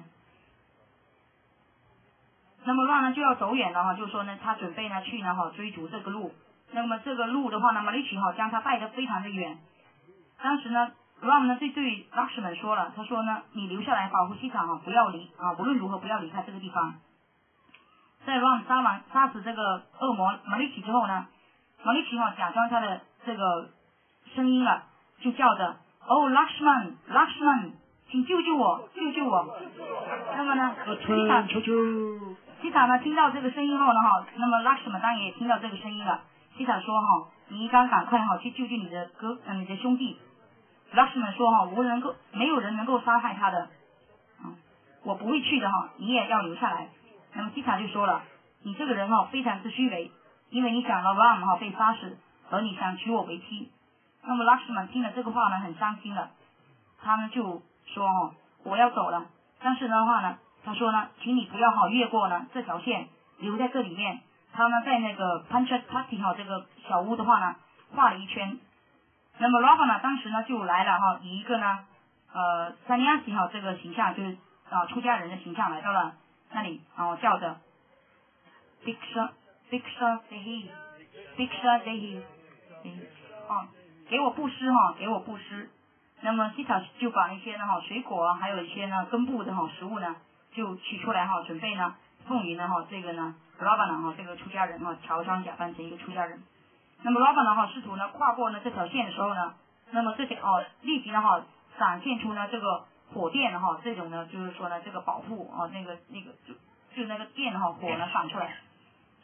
那么 Ram 呢就要走远了哈，就说呢他准备呢去呢哈追逐这个鹿。那么这个鹿的话呢，马利奇哈将他带得非常的远。当时呢 Ram 呢就对 Lakshman 说了，他说呢你留下来保护西塔哈，不要离啊，无论如何不要离开这个地方。在 Ram 杀完杀死这个恶魔马利奇之后呢，马利奇哈假装他的这个声音了，就叫着哦 Lakshman Lakshman。请救救我，救救我！那么呢，西塔求求西塔呢听到这个声音后呢哈，那么拉什曼当然也听到这个声音了。西塔说哈，你应该赶快哈去救救你的哥，呃你的兄弟。拉什曼说哈，无人能够，没有人能够杀害他的，嗯，我不会去的哈，你也要留下来。那么西塔就说了，你这个人哈非常之虚伪，因为你想到 Ram 哈被杀死，而你想娶我为妻。那么拉什曼听了这个话呢，很伤心了，他呢就。说哦，我要走了，但是的话呢，他说呢，请你不要哈越过呢这条线，留在这里面。他呢在那个 Panchat Party 哈这个小屋的话呢，画了一圈。那么 Ravan 呢当时呢就来了哈，以一个呢呃 Sannyasi 哈这个形象，就是啊出家人的形象来到了那里，然后叫着 Bhiksha Bhiksha Dehi Bhiksha Dehi， 啊给我布施哈，给我布施。那么西塔就把一些呢哈水果啊，还有一些呢根部的哈食物呢，就取出来哈，准备呢奉于呢哈这个呢 Ravana 哈这个出家人哈，乔装假扮成一个出家人。那么 Ravana 哈试图呢跨过呢这条线的时候呢，那么这条哦立即呢哈闪现出呢这个火电的哈，这种呢就是说呢这个保护啊那个那个就就那个电哈火呢闪出来，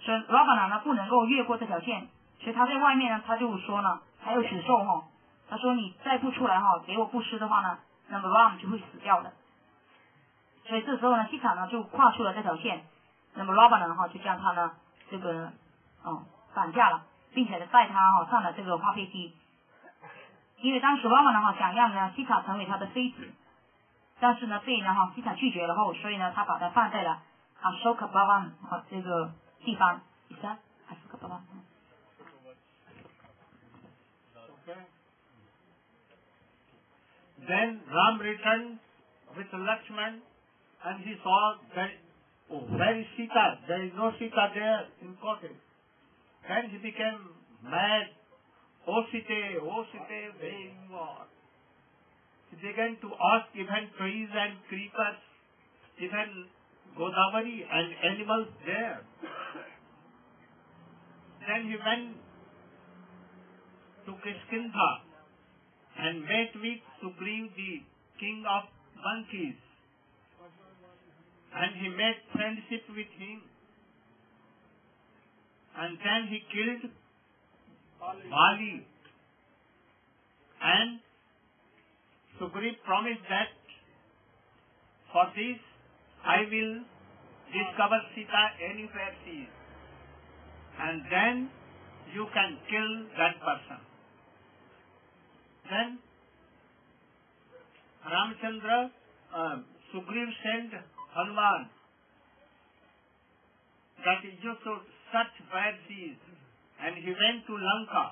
所以 Ravana 呢不能够越过这条线，所以他在外面呢他就说呢，还有死兽哈，他说你再不出来哈，给我布施的话呢，那么 Ram 就会死掉的。所以这时候呢，西塔呢就跨出了这条线，那么 Ravana 哈就将他呢这个哦绑架了，并且呢带他哈上了这个花飞机。因为当时 Ravana 哈想让呢西塔成为他的妃子，但是呢被呢哈西塔拒绝了后，所以呢他把他放在了 Ashoka Bhavan 啊这个地方。is that Ashoka Bhavan？ Okay. Then Ram returned with Lakshman, and he saw that, oh, where is Sita? There is no Sita there in cottage. Then he became mad. Oh Sita, oh Sita, where you are? He began to ask even trees and creepers, even Godavari and animals there. Then he went to Kishkindha and met with Sugriv, the king of monkeys, and he made friendship with him, and then he killed Bali, and Sugriv promised that for this I will discover Sita anywhere she is, and then you can kill that person. Then Ramchandra, uh, Sugriv sent Hanuman that you should search where she is, and he went to Lanka,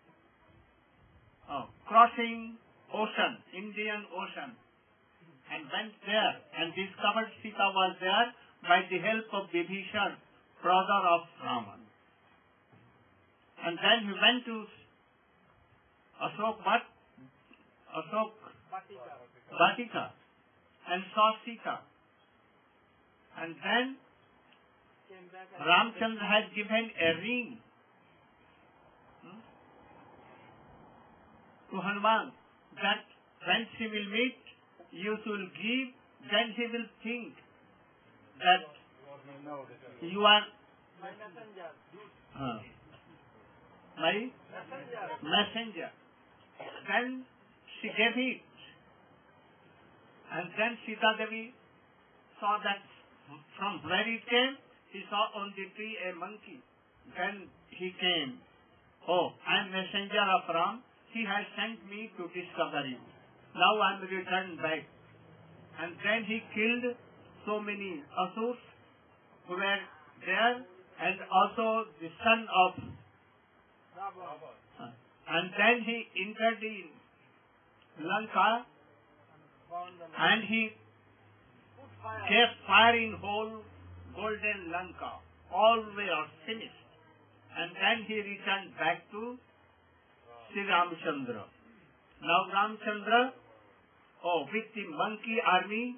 uh, crossing ocean, Indian Ocean, and went there and discovered Sita was there by the help of Vibhishan, brother of Raman. And then he went to Ashok Bhat, Ashok Bhatika, and saw Sita. And then Ramchandra has given a ring hmm, to Hanuman that when she will meet, you should give, then he will think that you are uh, my messenger. Then she gave it. And then Sita Devi saw that from where it came, he saw on the tree a monkey. Then he came. Oh, I am messenger of Ram. He has sent me to discover you. Now I am returned back. And then he killed so many Asurs who were there, and also the son of uh, and then he entered in Lanka, and he kept fire in whole golden Lanka. All were finished. And then he returned back to Sri Ramchandra. Now Ramchandra, oh, with the monkey army,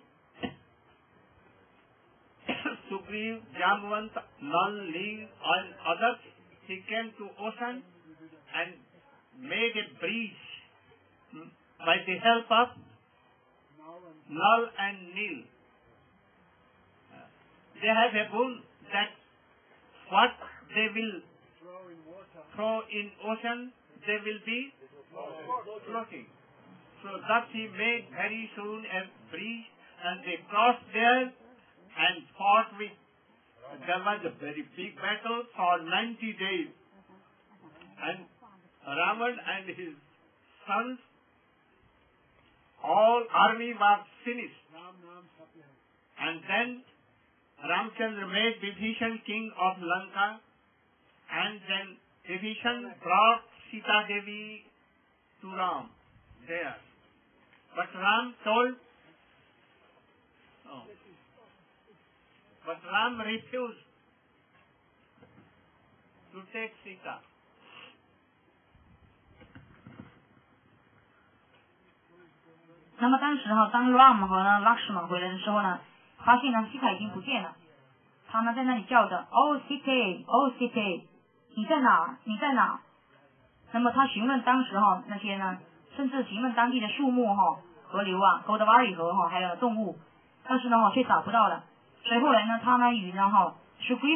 Sugriv, Jamvant, Nal, Lee, and others, he came to ocean and made a bridge hmm, by the help of Nal and Nil. They have a boon that what they will throw in ocean, they will be floating. So thus he made very soon a bridge, and they crossed there and fought with. There was a very big battle for ninety days, and Ravan and his sons, all army was finished. And then Ramchandra made Vibhishan king of Lanka, and then Vibhishan brought Sita Devi to Ram there. But Ram told, oh, but Ram refused to take Sita. 那么当时哈，当 Ram 和呢 Lakshman 回来的时候呢，发现呢西塔已经不见了，他呢在那里叫着 Oh Sita, Oh Sita， 你在哪？你在哪？那么他询问当时哈那些呢，甚至询问当地的树木哈、河流啊、Godavari 河哈，还有动物，但是呢哈却找不到了。所以后来呢，他呢与呢哈 Sugriva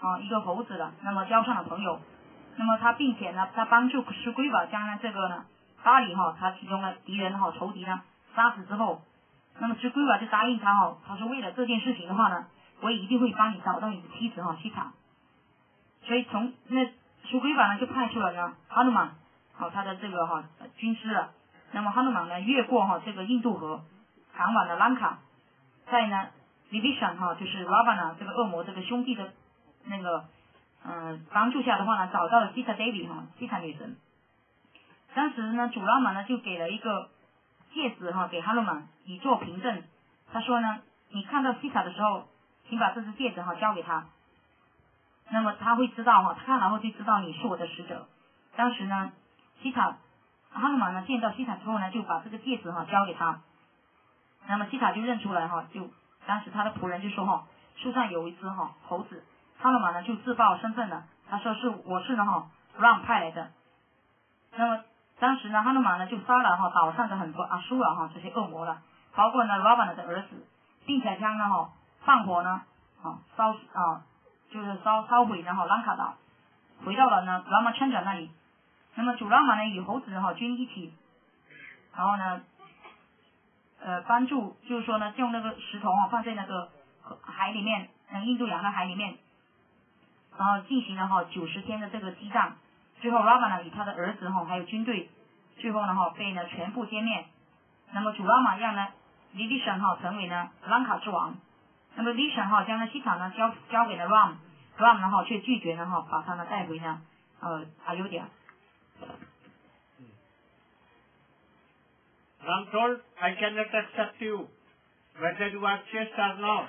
啊一个猴子了，那么交上了朋友。那么他并且呢，他帮助苏圭瓦将呢这个呢巴里哈他其中的敌人哈仇敌呢杀死之后，那么苏圭瓦就答应他哈，他说为了这件事情的话呢，我也一定会帮你找到你的妻子哈西塔。所以从那苏圭瓦呢就派出了呢哈努曼好他的这个哈军师了。那么哈努曼呢越过哈这个印度河，赶往了兰卡，在呢 Division 哈就是 Ravana 这个恶魔这个兄弟的那个嗯、呃、帮助下的话呢，找到了西塔 Devi 哈西塔女神。当时呢主拉玛呢就给了一个戒指哈给哈努曼以作凭证，他说呢你看到西塔的时候，请把这只戒指哈交给他，那么他会知道哈，他看了后就知道你是我的使者。当时呢西塔哈努曼呢见到西塔之后呢，就把这个戒指哈交给他，那么西塔就认出来哈，就当时他的仆人就说哈，树上有一只哈猴子，哈努曼呢就自报身份了，他说是我是呢哈 Ram 派来的。那么当时呢哈努曼呢就杀了哈岛上的很多阿苏尔哈这些恶魔了，包括呢 Ravana 的儿子，并且将呢哈放火呢啊烧啊就是烧烧毁呢哈兰卡岛，回到了呢 Ramachandra 那里。那么主拉玛呢与猴子哈军一起，然后呢呃帮助就是说呢用那个石头啊放在那个海里面，嗯印度洋的海里面，然后进行了哈九十天的这个激战。最后 Ravana 与他的儿子哈还有军队，最后呢哈被呢全部歼灭。那么主拉玛让呢 Division 哈成为呢兰卡之王。那么 Division 哈将呢西塔呢交交给了 Ram， Ram 呢哈却拒绝呢哈把他呢带回呢呃阿尤迪亚。 Ram told, I cannot accept you, whether you are chaste or not.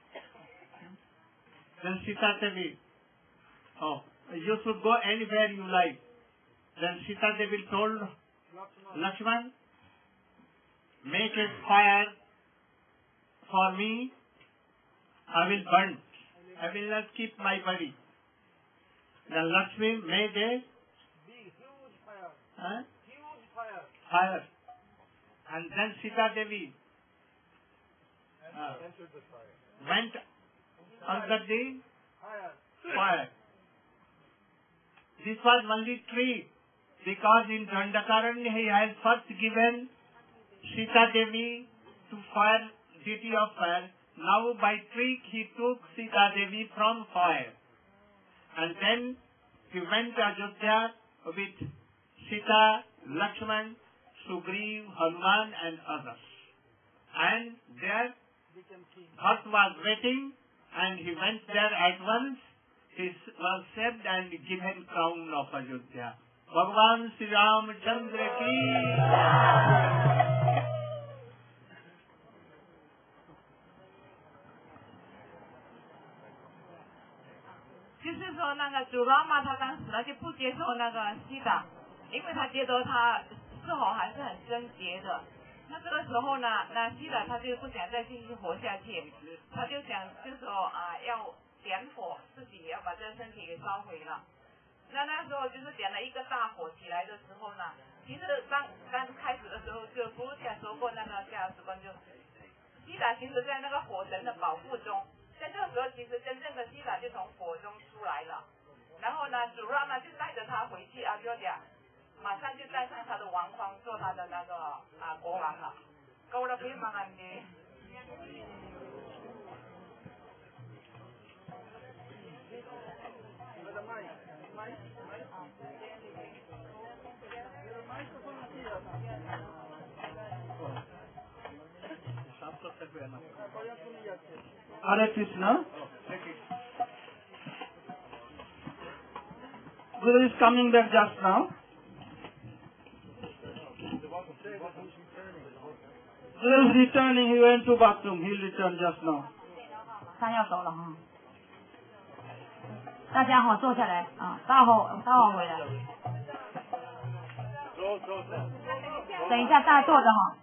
Then Sita Devi, oh, you should go anywhere you like. Then Sita Devi told Lakshman, make a fire for me, I will burn. I will not keep my body. Then Lakshmi made a huge fire. huh? Huge fire. fire. And then Sita Devi uh, Entered the fire. went under the Fire. fire. This was only tree, because in Dandakaranya he has first given Sita Devi to fire, duty of fire. Now by trick he took Sita Devi from fire. And then he went to Ajodhya with Sita, Lakshman, Sugriv, Hanuman and others. And there Bharat was waiting, and he went there at once. He was saved and given crown of Ajodhya. Bhagavan Sri Ramchandra ki. 就是说那个主拉玛他当时呢就不接受那个西达，因为他觉得他是否还是很贞洁的。那这个时候呢，那西达他就不想再继续活下去，他就想就说啊要点火，自己要把这个身体给烧毁了。那那时候就是点了一个大火起来的时候呢，其实刚刚开始的时候就古鲁甲说过那个价值观，就西达其实在那个火神的保护中。在这个时候，其实真正的西达就从火中出来了，然后呢，主拉呢就带着他回去阿约亚，马上就戴上他的王冠，做他的那个啊国王了。够了，不用麻烦你。 Hare Krishna. Guru is coming back just now. Guru is returning. He went to bathroom. He'll return just now. 他要走了哈，大家好坐下来啊，待会待会回来。等一下大家坐着哈，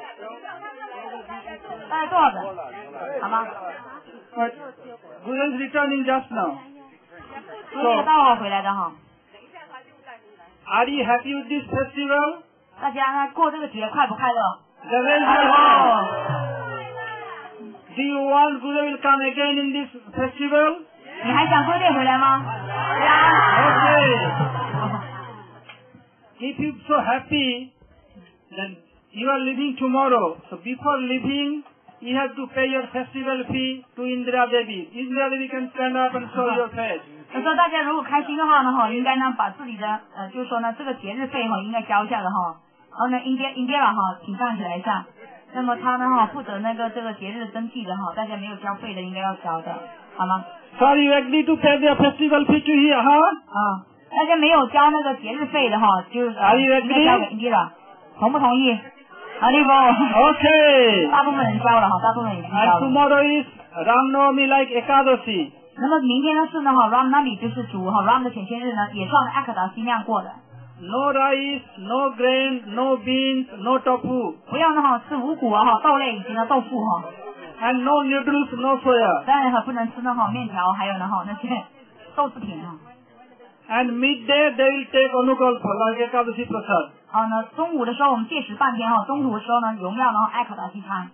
大家坐着，好吗？ Guru is returning just now. 所以待会回来的哈。 Are you happy with this festival? 大家呢过这个节快不快乐？ The way you are. Do you want Guru will come again in this festival? 你还想 Good Day 回来吗？对啊。 Okay. If you're so happy, then you are leaving tomorrow. So before leaving, you have to pay your festival fee to Indira Devi. Indira Devi can stand up and show your face. 他说大家如果开心的话呢，哈，应该呢把自己的呃，就是说呢这个节日费哈应该交一下的哈。然后呢，Indira Indira 哈，请站起来一下。那么他呢哈负责那个这个节日登记的哈，大家没有交费的应该要交的，好吗？ Sorry, you agree to pay the festival fee to here, huh? 啊，大家没有交那个节日费的哈，就是呃应该交给 Indira， 同不同意？阿利波。 Okay. 大部分人交了哈，大部分已经交 And 了。 tomorrow is Ram Navami like Ekadashi. 那么明天呢是呢哈 Ram Navami 就是主哈 Ram 的显现日呢，也是按阿克达西那样过的。 No rice, no grain, no beans, no tofu. 不要呢哈吃五谷啊哈豆类以及呢豆腐哈。 And no noodles, no soya. 当然哈不能吃呢哈面条，还有呢哈那些豆制品哈。 And midday they will take Anukalpa like Ekadashi Prasad. 好呢，中午的时候我们戒食半天哈，中途的时候呢荣耀呢阿克达西餐。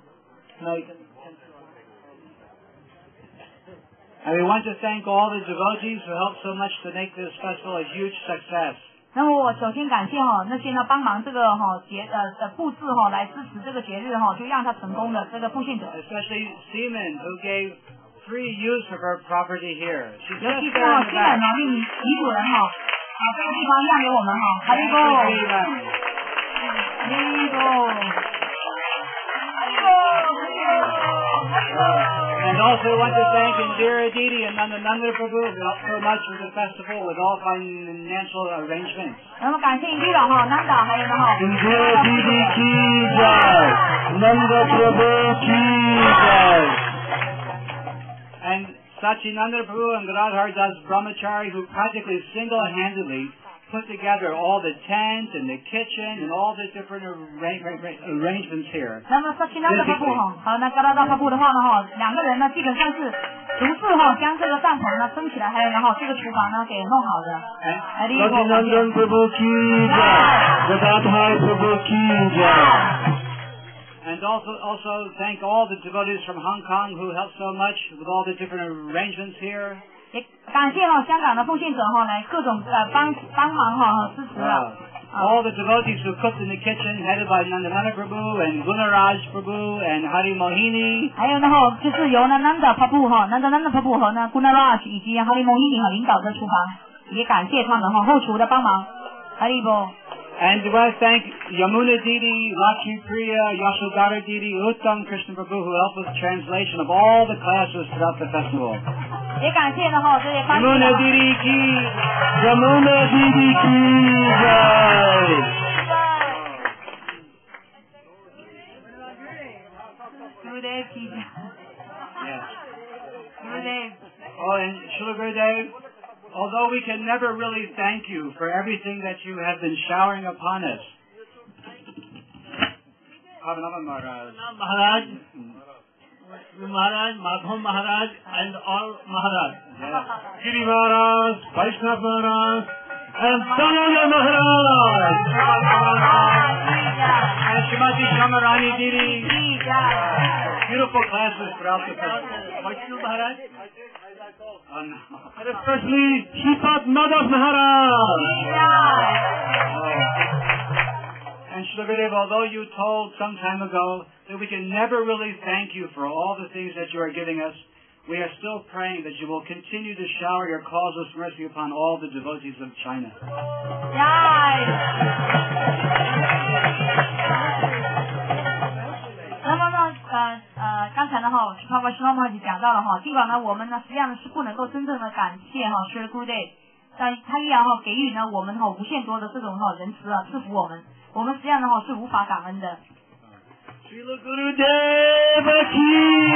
And we want to thank all the devotees who helped so much to make this festival a huge success. 那么我首先感谢哈那些呢帮忙这个哈节呃的布置哈来支持这个节日哈，就让它成功的这个布献者。 Especially Seaman, who gave free use of her property here. She's 尤 just 其是 there 哈 in 新 the 的 back. 呢女女主人哈，把这个地方让给我们哈，哈利 Thank 波， you, 哈 Seaman. 利波，哈利波，哈利波。 And also want to thank Indira Didi and Nandananda Prabhu who helped so much with the festival with all financial arrangements. 那么感谢伊朗哈南岛还有呢哈。 Indira Didi ki jai, Nanda Prabhu ki jai. And Sachinanda Prabhu and Gadadhar Das Brahmachari who practically single-handedly put together all the tent and the kitchen and all the different arra- arra- arrangements here. 那么萨奇南的瀑布哈，好，那嘎达达瀑布的话呢哈，两个人呢基本上是独自哈将这个帐篷呢升起来，还有然后这个厨房呢给弄好的。哎，第一个感谢。 Sachinandan Prabhu ki jai, Gadadhar Prabhu ki jai. And also, also thank all the devotees from Hong Kong who helped so much with all the different arrangements here. 也感谢哈香港的奉献者哈来各种呃帮帮忙哈和支持 Uh, 啊。 all the devotees who cooked in the kitchen, headed by Nandanana Prabhu and Gunaraj Prabhu and Hari Mohini. 还有呢哈，就是由呢南岛瀑布哈，南岛南岛瀑布和呢 Gunaraj 以及哈利蒙伊哈领导的厨房，也感谢他们哈后厨的帮忙。哈利波。 And we want to thank Yamuna Didi, Lakshmi Priya, Yashodhara Didi, Uttam Krishna Prabhu who helped with translation of all the classes throughout the festival. 也感谢呢哈这些翻译 Yamuna 的。 Didi ki, Yamuna Didi ki jai. Gurudev ki jai. yes. Gurudev. Oh, and Srila Gurudev, although we can never really thank you for everything that you have been showering upon us. Abhinava Maharaj. Maharaj, Maharaj, Madhav Maharaj, and all Maharaj. Giri Maharaj, Vaishnav Maharaj, and Sananda Maharaj. And Srimati Shamarani Didi. Ki jai. Beautiful classes throughout the festival. Vaishnav Maharaj, Oh, no. And especially Shripat Madhav Maharaj. Ki jai. And Srila Gurudev, although you told some time ago that we can never really thank you for all the things that you are giving us, we are still praying that you will continue to shower your causeless mercy upon all the devotees of China. Jai. 那么呢，呃呃，刚才呢哈，帕帕西诺玛就讲到了哈，尽管呢我们呢实际上是不能够真正的感谢哈，是 Good Day，但他依然哈给予呢我们哈无限多的这种哈仁慈啊，赐福我们，我们实际上呢哈是无法感恩的。 Srila Gurudev ki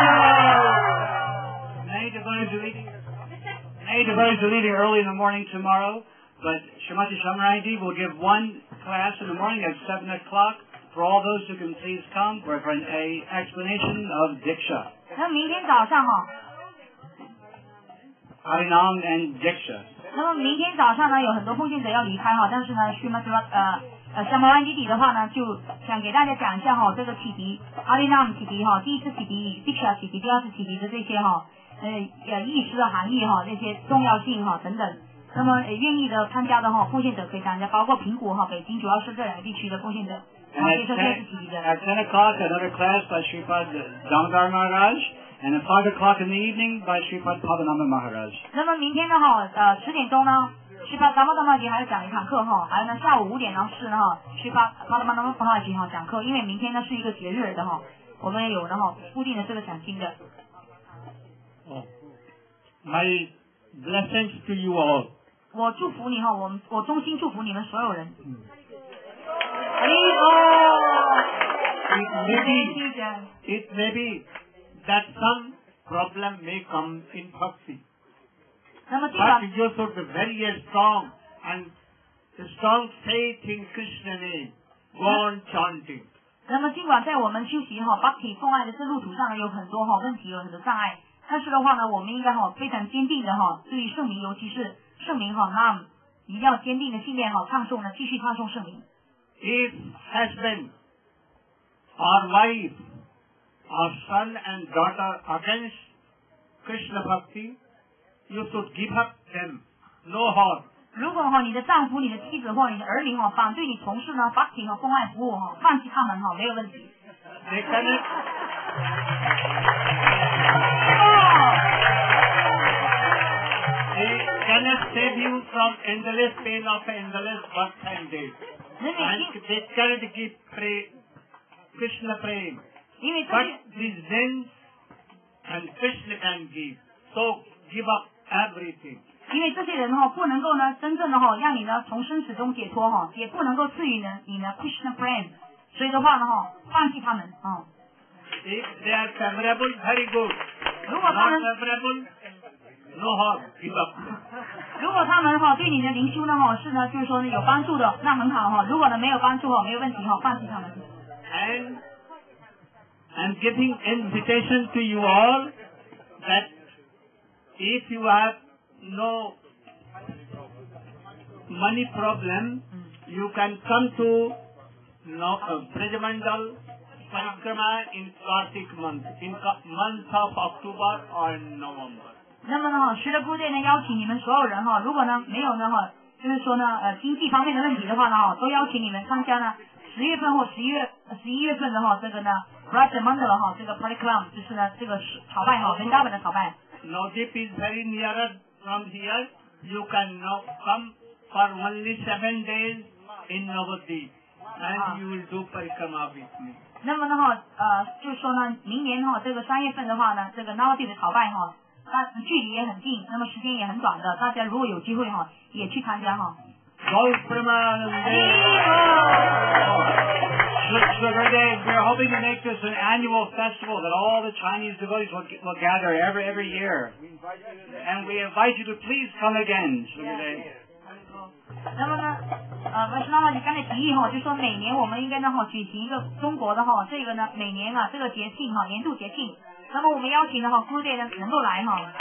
jai. Many devotees are leaving, many devotees are leaving early in the morning tomorrow, but Srimati Shamarani will give one class in the morning at seven o'clock for all those who can please come for an a explanation of Diksha. 那明天早上哈， Harinam and Diksha. 那么明天早上呢有很多奉献者要离开哈，但是呢，去嘛什么呃呃像毛安弟弟的话呢，就想给大家讲一下哈这个启迪阿利纳姆启迪哈，第一次启迪、Diksha 启迪、第二次启迪的这些哈呃呃意思的含义哈，这些重要性哈等等。那么呃愿意的参加的哈奉献者可以参加，包括苹果哈、北京主要是这两个地区的奉献者。 And at ten, at ten o'clock, another class by Sripad Damodar Maharaj, and at five o'clock in the evening by Sripad Padmanabha Maharaj. 那么明天呢哈呃十点钟呢，Sripad Damodar Maharaj还要讲一堂课哈，还有呢下午五点呢是呢哈Sripad Padmanabha Maharaj哈讲课，因为明天呢是一个节日的哈，我们有呢哈固定的这个奖金的。 Oh. My blessings to you all. 我祝福你哈，我们我衷心祝福你们所有人。 It may be, it may be that some problem may come in Bhakti. 那么尽管 But you should be very strong and strong faith in Krishna name. Go on chanting. 那么尽管在我们修习哈 Bhakti 奉爱的这路途上呢有很多哈问题，有很多障碍，但是的话呢，我们应该哈非常坚定的哈对于圣名，尤其是圣名哈 Nam， 一定要坚定的信念哈唱诵呢，继续唱诵圣名。 If husband or wife or son and daughter against Krishna Bhakti, you should give up them. No harm. 如果哈你的丈夫、你的妻子或你的儿女哈反对你从事呢 Bhakti 和奉爱服务哈，放弃他们哈没有问题。 They cannot. They cannot save you from endless pain of endless birth and death. And they cannot give pray, Krishna praying. 因为这 But 些 these things and Krishna can give. So give up everything. 因为这些人哈不能够呢真正的哈让你呢从生死中解脱哈，也不能够赐予呢你呢 Krishna praying， 所以的话呢哈放弃他们啊。 If they are favorable, very good. 如果他 Not 们 favorable, no harm. Give up. 如果他们哈对你的灵修呢哈是呢就是说呢有帮助的，那很好哈。如果呢没有帮助哈没有问题哈，放弃他们。 And I'm giving invitation to you all that if you have no money problem, you can come to no, uh, Brajamandal Parikrama in Kartik month, in ka- month of October or November. 那么呢，十的部队呢邀请你们所有人哈，如果呢没有呢哈，就是说呢呃经济方面的问题的话呢哈，都邀请你们参加呢十月份或十一月十一月份的哈这个呢 Brajamandal 哈这个 Parikrama 就是呢这个朝拜哈，文达本的朝拜。 Navadip is very nearer from here. You can now come for only seven days in Navadip, and you will do Parikrama with me. 那么呢哈呃就是说呢明年哈这个三月份的话呢，这个 Navadip 的朝拜哈。那距离也很近，那么时间也很短的，大家如果有机会哈，也去参加哈。 Sugar we're hoping to make this an annual festival that all the Chinese devotees will, will gather every every year, and we invite you to please come again, Sugar Day. 那么呢，呃，为什么你刚才提议哈，就说每年我们应该呢哈举行一个中国的哈这个呢每年啊这个节庆哈年度节庆。那么我们邀请的哈姑爹呢能够来哈。